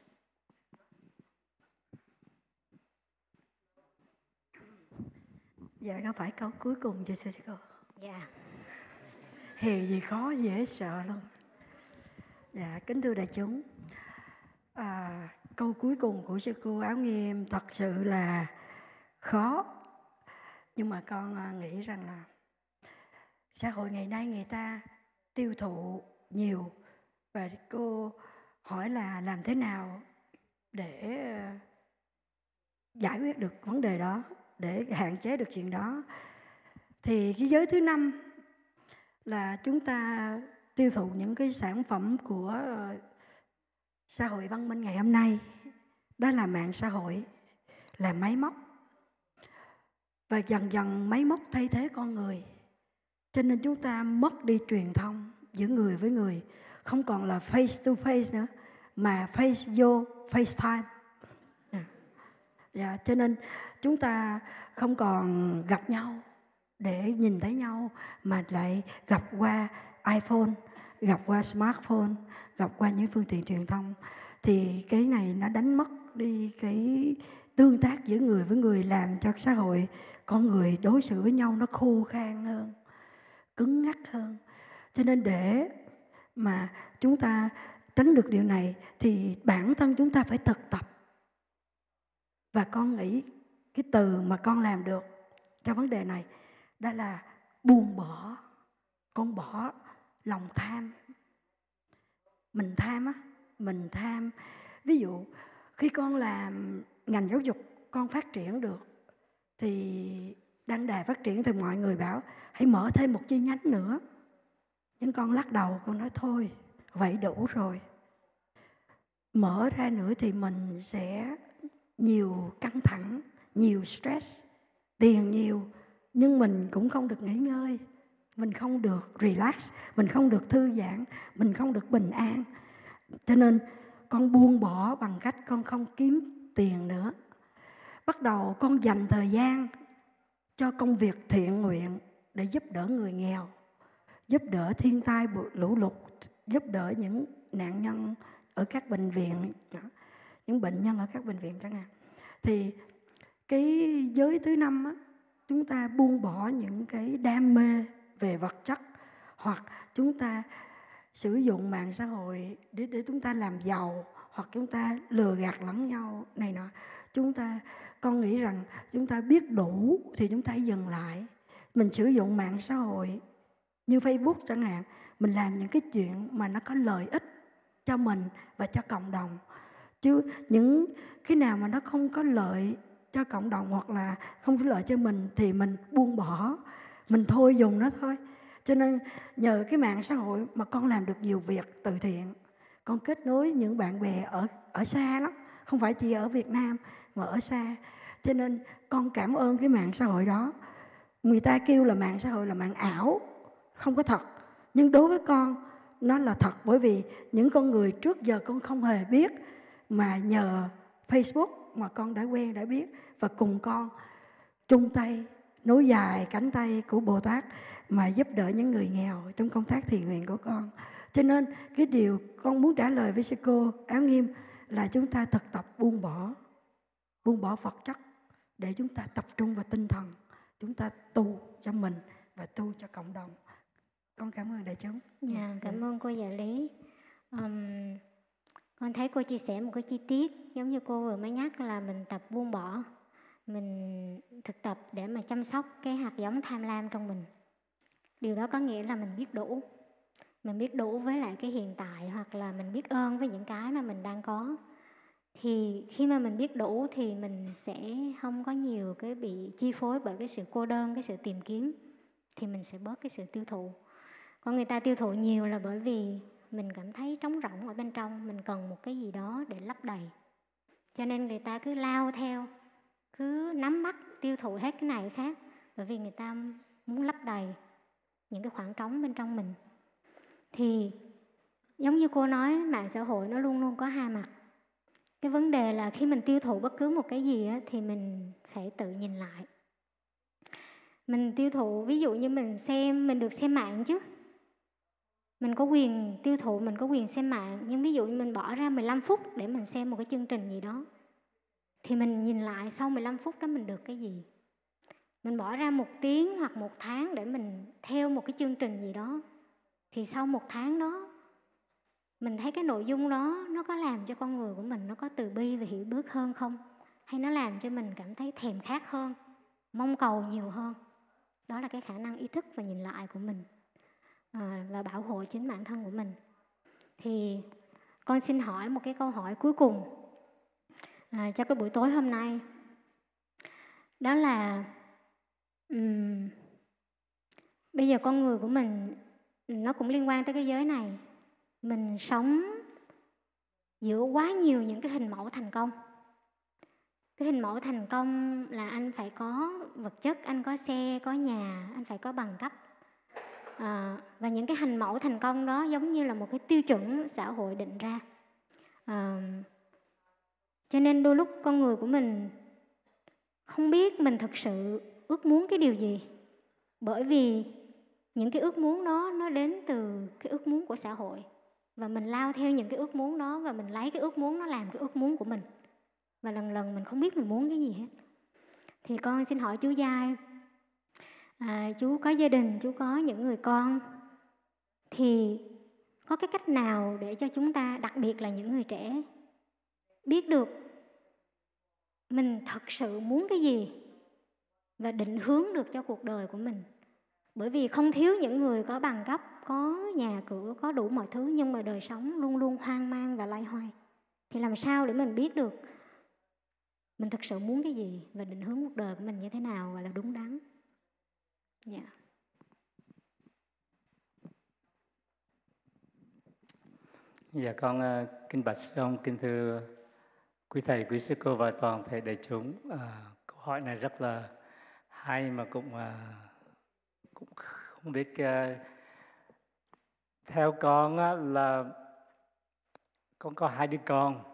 Dạ, có phải câu cuối cùng chưa sư cô? Dạ. Hèn gì khó dễ sợ luôn. Dạ, kính thưa đại chúng, à, câu cuối cùng của sư cô Áo Nghiêm thật sự là khó. Nhưng mà con à, nghĩ rằng là xã hội ngày nay người ta tiêu thụ nhiều. Và cô hỏi là làm thế nào để à, giải quyết được vấn đề đó, để hạn chế được chuyện đó. Thì cái giới thứ năm là chúng ta tiêu thụ những cái sản phẩm của xã hội văn minh ngày hôm nay. Đó là mạng xã hội, là máy móc. Và dần dần máy móc thay thế con người. Cho nên chúng ta mất đi truyền thông giữa người với người. Không còn là face to face nữa, mà face vô FaceTime. Dạ, cho nên chúng ta không còn gặp nhau để nhìn thấy nhau, mà lại gặp qua iPhone, gặp qua smartphone, gặp qua những phương tiện truyền thông. Thì cái này nó đánh mất đi cái tương tác giữa người với người, làm cho xã hội con người đối xử với nhau nó khô khan hơn, cứng ngắc hơn. Cho nên để mà chúng ta tránh được điều này thì bản thân chúng ta phải thực tập. Và con nghĩ cái từ mà con làm được cho vấn đề này đó là buông bỏ. Con bỏ lòng tham. Mình tham á, mình tham. Ví dụ khi con làm ngành giáo dục, con phát triển được thì đăng đà phát triển thì mọi người bảo hãy mở thêm một chi nhánh nữa. Nhưng con lắc đầu, con nói thôi, vậy đủ rồi. Mở ra nữa thì mình sẽ nhiều căng thẳng, nhiều stress, tiền nhiều, nhưng mình cũng không được nghỉ ngơi, mình không được relax, mình không được thư giãn, mình không được bình an. Cho nên con buông bỏ bằng cách con không kiếm tiền nữa. Bắt đầu con dành thời gian cho công việc thiện nguyện để giúp đỡ người nghèo, giúp đỡ thiên tai lũ lụt, giúp đỡ những nạn nhân ở các bệnh viện, những bệnh nhân ở các bệnh viện chẳng hạn. Thì cái giới thứ năm á, chúng ta buông bỏ những cái đam mê về vật chất, hoặc chúng ta sử dụng mạng xã hội để, để chúng ta làm giàu, hoặc chúng ta lừa gạt lẫn nhau này nọ. Chúng ta, con nghĩ rằng chúng ta biết đủ thì chúng ta hãy dừng lại. Mình sử dụng mạng xã hội như Facebook chẳng hạn, mình làm những cái chuyện mà nó có lợi ích cho mình và cho cộng đồng. Chứ những cái nào mà nó không có lợi cho cộng đồng hoặc là không có lợi cho mình thì mình buông bỏ, mình thôi dùng nó thôi. Cho nên nhờ cái mạng xã hội mà con làm được nhiều việc từ thiện. Con kết nối những bạn bè ở, ở xa lắm, không phải chỉ ở Việt Nam mà ở xa. Cho nên con cảm ơn cái mạng xã hội đó. Người ta kêu là mạng xã hội là mạng ảo, không có thật. Nhưng đối với con nó là thật, bởi vì những con người trước giờ con không hề biết, mà nhờ Facebook mà con đã quen, đã biết, và cùng con chung tay nối dài cánh tay của Bồ Tát mà giúp đỡ những người nghèo trong công tác thiện nguyện của con. Cho nên cái điều con muốn trả lời với sư cô Áo Nghiêm là chúng ta thực tập buông bỏ, buông bỏ vật chất để chúng ta tập trung vào tinh thần, chúng ta tu cho mình và tu cho cộng đồng. Con cảm ơn đại chúng. Dạ, cảm ơn cô Dạ Lý. Um, con thấy cô chia sẻ một cái chi tiết giống như cô vừa mới nhắc là mình tập buông bỏ, mình thực tập để mà chăm sóc cái hạt giống tham lam trong mình. Điều đó có nghĩa là mình biết đủ. Mình biết đủ với lại cái hiện tại, hoặc là mình biết ơn với những cái mà mình đang có. Thì khi mà mình biết đủ thì mình sẽ không có nhiều cái bị chi phối bởi cái sự cô đơn, cái sự tìm kiếm. Thì mình sẽ bớt cái sự tiêu thụ. Còn người ta tiêu thụ nhiều là bởi vì mình cảm thấy trống rỗng ở bên trong, mình cần một cái gì đó để lấp đầy. Cho nên người ta cứ lao theo, cứ nắm bắt tiêu thụ hết cái này cái khác, bởi vì người ta muốn lấp đầy những cái khoảng trống bên trong mình. Thì giống như cô nói, mạng xã hội nó luôn luôn có hai mặt. Cái vấn đề là khi mình tiêu thụ bất cứ một cái gì á, thì mình phải tự nhìn lại. Mình tiêu thụ, ví dụ như mình xem, mình được xem mạng chứ. Mình có quyền tiêu thụ, mình có quyền xem mạng. Nhưng ví dụ như mình bỏ ra mười lăm phút để mình xem một cái chương trình gì đó, thì mình nhìn lại sau mười lăm phút đó mình được cái gì. Mình bỏ ra một tiếng hoặc một tháng để mình theo một cái chương trình gì đó, thì sau một tháng đó mình thấy cái nội dung đó nó có làm cho con người của mình nó có từ bi và hiểu biết hơn không? Hay nó làm cho mình cảm thấy thèm khát hơn, mong cầu nhiều hơn? Đó là cái khả năng ý thức và nhìn lại của mình, à, và bảo hộ chính bản thân của mình. Thì con xin hỏi một cái câu hỏi cuối cùng à, cho cái buổi tối hôm nay. Đó là um, bây giờ con người của mình nó cũng liên quan tới cái giới này. Mình sống giữa quá nhiều những cái hình mẫu thành công. Cái hình mẫu thành công là anh phải có vật chất, anh có xe, có nhà, anh phải có bằng cấp. À, và những cái hình mẫu thành công đó giống như là một cái tiêu chuẩn xã hội định ra. À, cho nên đôi lúc con người của mình không biết mình thực sự ước muốn cái điều gì. Bởi vì những cái ước muốn đó nó đến từ cái ước muốn của xã hội. Và mình lao theo những cái ước muốn đó, và mình lấy cái ước muốn nó làm cái ước muốn của mình. Và lần lần mình không biết mình muốn cái gì hết. Thì con xin hỏi chú Giai, à, chú có gia đình, chú có những người con, thì có cái cách nào để cho chúng ta, đặc biệt là những người trẻ, biết được mình thật sự muốn cái gì và định hướng được cho cuộc đời của mình? Bởi vì không thiếu những người có bằng cấp, có nhà cửa, có đủ mọi thứ, nhưng mà đời sống luôn luôn hoang mang và loay hoay. Thì làm sao để mình biết được mình thực sự muốn cái gì và định hướng cuộc đời của mình như thế nào gọi là đúng đắn? Dạ. Yeah. Dạ con uh, kính bạch sư ông, kính thưa quý thầy, quý sư cô và toàn thể đại chúng. Uh, câu hỏi này rất là hay mà cũng uh, cũng không biết. Uh, theo con uh, là con có hai đứa con.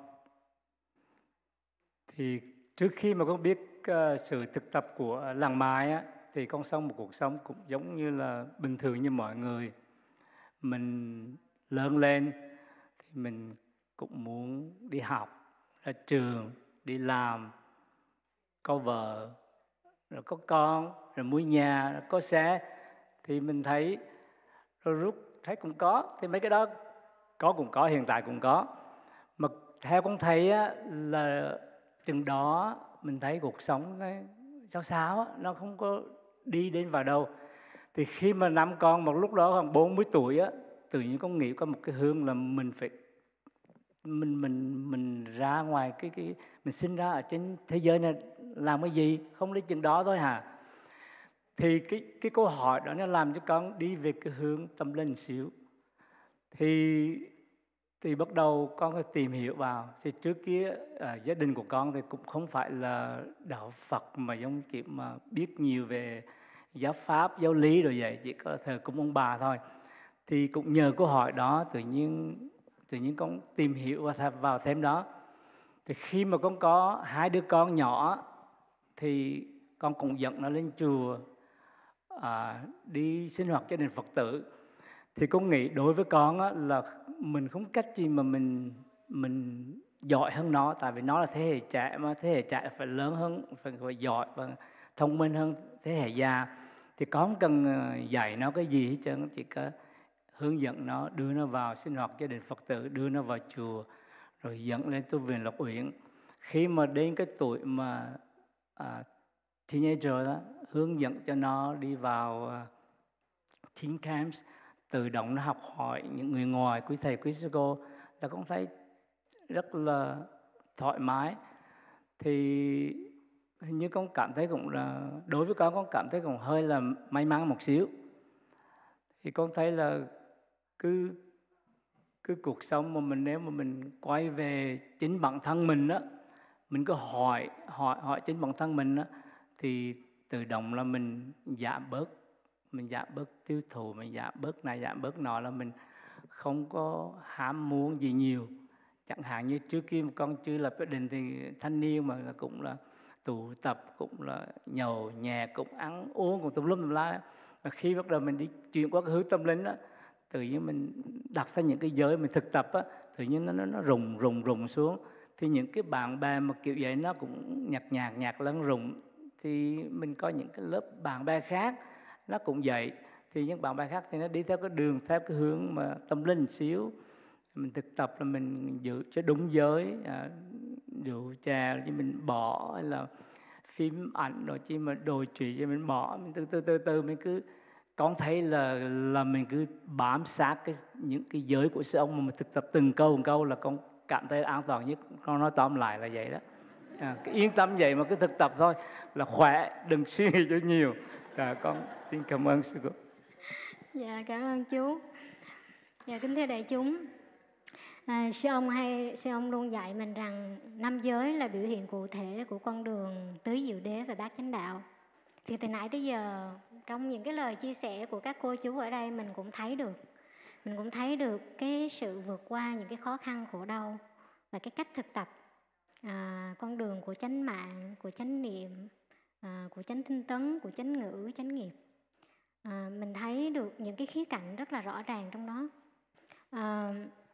Thì trước khi mà con biết uh, sự thực tập của làng Mai á, thì con sống một cuộc sống cũng giống như là bình thường như mọi người. Mình lớn lên thì mình cũng muốn đi học, ra trường, đi làm, có vợ, rồi có con, rồi mua nhà, rồi có xe. Thì mình thấy, rồi rút thấy cũng có, thì mấy cái đó có cũng có, hiện tại cũng có. Mà theo con thấy á, là chừng đó mình thấy cuộc sống cái sao sao á, nó không có đi đến vào đâu. Thì khi mà năm con một lúc đó khoảng bốn mươi tuổi á, tự nhiên con nghĩ có một cái hướng là mình phải mình mình mình ra ngoài cái cái mình sinh ra ở trên thế giới này làm cái gì, không đến chừng đó thôi hả? Thì cái cái câu hỏi đó nó làm cho con đi về cái hướng tâm linh xíu. Thì thì bắt đầu con phải tìm hiểu vào. Thì trước kia à, gia đình của con thì cũng không phải là đạo Phật mà giống kiểu mà biết nhiều về giáo pháp, giáo lý rồi vậy, chỉ có thờ cúng ông bà thôi. Thì cũng nhờ câu hỏi đó tự nhiên tự nhiên con tìm hiểu và vào thêm đó. Thì khi mà con có hai đứa con nhỏ thì con cũng dẫn nó lên chùa, à, đi sinh hoạt gia đình Phật tử. Thì con nghĩ đối với con á, là mình không cách gì mà mình mình giỏi hơn nó, tại vì nó là thế hệ trẻ mà thế hệ trẻ phải lớn hơn, phải, phải giỏi và thông minh hơn thế hệ già. Thì con không cần dạy nó cái gì hết trơn, chỉ có hướng dẫn nó, đưa nó vào sinh hoạt gia đình Phật tử, đưa nó vào chùa, rồi dẫn lên tu viện Lộc Uyển. Khi mà đến cái tuổi mà à, teenager đó, hướng dẫn cho nó đi vào uh, teen camps, tự động nó học hỏi những người ngoài, quý thầy, quý sư cô, là con thấy rất là thoải mái. Thì hình như con cảm thấy cũng là, đối với con, con cảm thấy cũng hơi là may mắn một xíu. Thì con thấy là cứ cứ cuộc sống mà mình, nếu mà mình quay về chính bản thân mình á, mình cứ hỏi hỏi hỏi chính bản thân mình á, thì tự động là mình giảm bớt, mình giảm bớt tiêu thụ, mình giảm bớt này giảm bớt nọ, là mình không có ham muốn gì nhiều. Chẳng hạn như trước kia con chưa lập gia đình thì thanh niên mà là cũng là tụ tập, cũng là nhậu nhẹt, cũng ăn uống, cũng tùm lum tùm la. Và khi bắt đầu mình đi chuyển qua cái hướng tâm linh á, tự nhiên mình đặt ra những cái giới mình thực tập á, tự nhiên nó nó, nó rùng rùng rùng xuống. Thì những cái bạn bè mà kiểu vậy nó cũng nhạt nhạt nhạt lẫn rùng. Thì mình có những cái lớp bạn bè khác nó cũng vậy. Thì những bạn bè khác thì nó đi theo cái đường, theo cái hướng mà tâm linh một xíu. Mình thực tập là mình giữ cho đúng giới, à, rượu chè chứ mình bỏ, hay là phim ảnh rồi chứ mà đồ trụy cho mình bỏ. Mình từ từ từ từ mình cứ, con thấy là là mình cứ bám sát cái những cái giới của sư ông mà mình thực tập từng câu từng câu là con cảm thấy an toàn nhất. Con nói tóm lại là vậy đó. À, cái yên tâm vậy mà cứ thực tập thôi là khỏe, đừng suy nghĩ cho nhiều. À, con xin cảm ơn sư cô. Dạ, cảm ơn chú. Dạ, kính thưa đại chúng, à, sư ông hay sư ông luôn dạy mình rằng năm giới là biểu hiện cụ thể của con đường tứ diệu đế và bát chánh đạo. Thì từ nãy tới giờ trong những cái lời chia sẻ của các cô chú ở đây mình cũng thấy được, mình cũng thấy được cái sự vượt qua những cái khó khăn khổ đau và cái cách thực tập à, con đường của chánh mạng, của chánh niệm, à, của chánh tinh tấn, của chánh ngữ, chánh nghiệp. À, mình thấy được những cái khía cạnh rất là rõ ràng trong đó. À,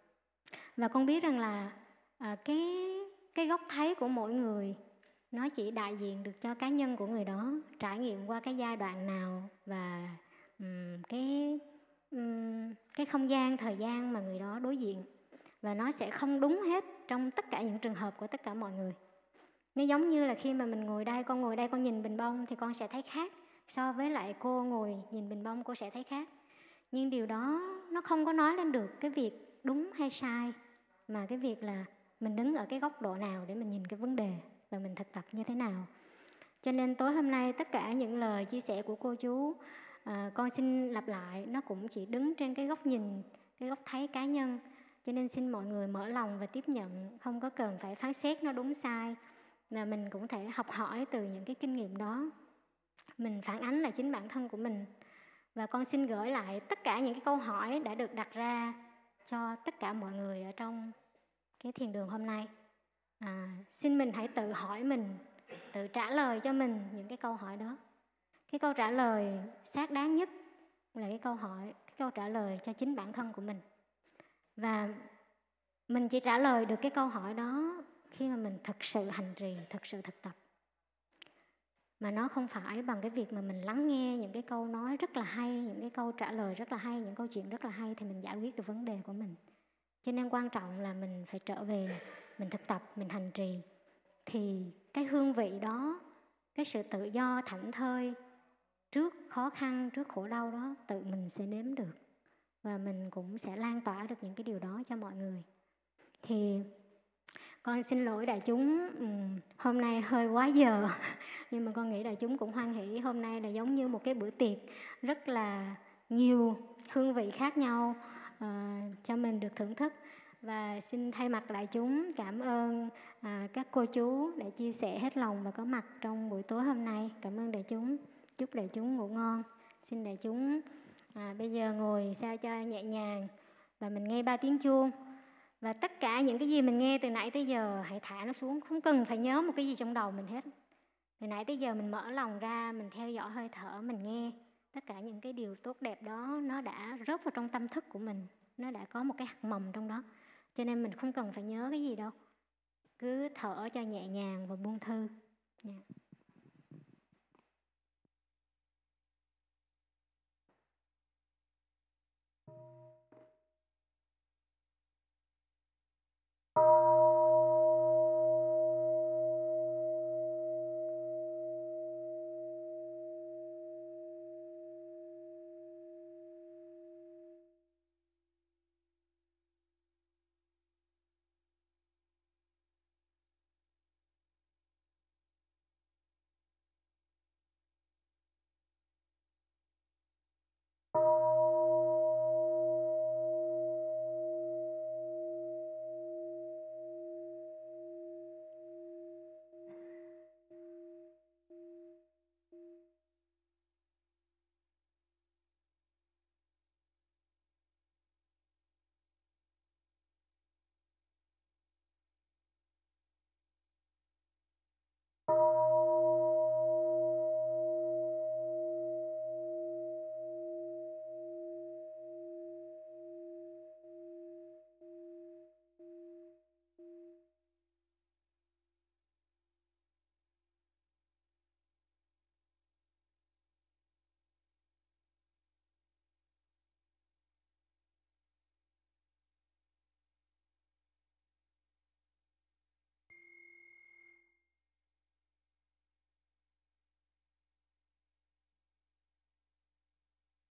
và con biết rằng là à, cái cái góc thấy của mỗi người nó chỉ đại diện được cho cá nhân của người đó trải nghiệm qua cái giai đoạn nào và um, cái um, cái không gian thời gian mà người đó đối diện, và nó sẽ không đúng hết trong tất cả những trường hợp của tất cả mọi người. Nó giống như là khi mà mình ngồi đây, con ngồi đây con nhìn bình bông thì con sẽ thấy khác so với lại cô ngồi nhìn bình bông cô sẽ thấy khác. Nhưng điều đó nó không có nói lên được cái việc đúng hay sai, mà cái việc là mình đứng ở cái góc độ nào để mình nhìn cái vấn đề và mình thực tập như thế nào. Cho nên tối hôm nay tất cả những lời chia sẻ của cô chú, à, con xin lặp lại, nó cũng chỉ đứng trên cái góc nhìn, cái góc thấy cá nhân. Cho nên xin mọi người mở lòng và tiếp nhận, không có cần phải phán xét nó đúng sai, mà mình cũng thể học hỏi từ những cái kinh nghiệm đó. Mình phản ánh lại chính bản thân của mình. Và con xin gửi lại tất cả những cái câu hỏi đã được đặt ra cho tất cả mọi người ở trong cái thiền đường hôm nay. À, xin mình hãy tự hỏi mình, tự trả lời cho mình những cái câu hỏi đó. Cái câu trả lời xác đáng nhất là cái câu hỏi, cái câu trả lời cho chính bản thân của mình. Và mình chỉ trả lời được cái câu hỏi đó khi mà mình thực sự hành trì, thực sự thực tập. Mà nó không phải bằng cái việc mà mình lắng nghe những cái câu nói rất là hay, những cái câu trả lời rất là hay, những câu chuyện rất là hay thì mình giải quyết được vấn đề của mình. Cho nên quan trọng là mình phải trở về, mình thực tập, mình hành trì. Thì cái hương vị đó, cái sự tự do thảnh thơi trước khó khăn, trước khổ đau đó tự mình sẽ nếm được. Và mình cũng sẽ lan tỏa được những cái điều đó cho mọi người. Thì con xin lỗi đại chúng, hôm nay hơi quá giờ, nhưng mà con nghĩ đại chúng cũng hoan hỷ. Hôm nay là giống như một cái bữa tiệc rất là nhiều hương vị khác nhau uh, cho mình được thưởng thức. Và xin thay mặt đại chúng cảm ơn uh, các cô chú đã chia sẻ hết lòng và có mặt trong buổi tối hôm nay. Cảm ơn đại chúng, chúc đại chúng ngủ ngon. Xin đại chúng uh, bây giờ ngồi sao cho nhẹ nhàng và mình nghe ba tiếng chuông. Và tất cả những cái gì mình nghe từ nãy tới giờ hãy thả nó xuống, không cần phải nhớ một cái gì trong đầu mình hết. Từ nãy tới giờ mình mở lòng ra, mình theo dõi hơi thở, mình nghe. Tất cả những cái điều tốt đẹp đó nó đã rớt vào trong tâm thức của mình. Nó đã có một cái hạt mầm trong đó. Cho nên mình không cần phải nhớ cái gì đâu. Cứ thở cho nhẹ nhàng và buông thư. Yeah.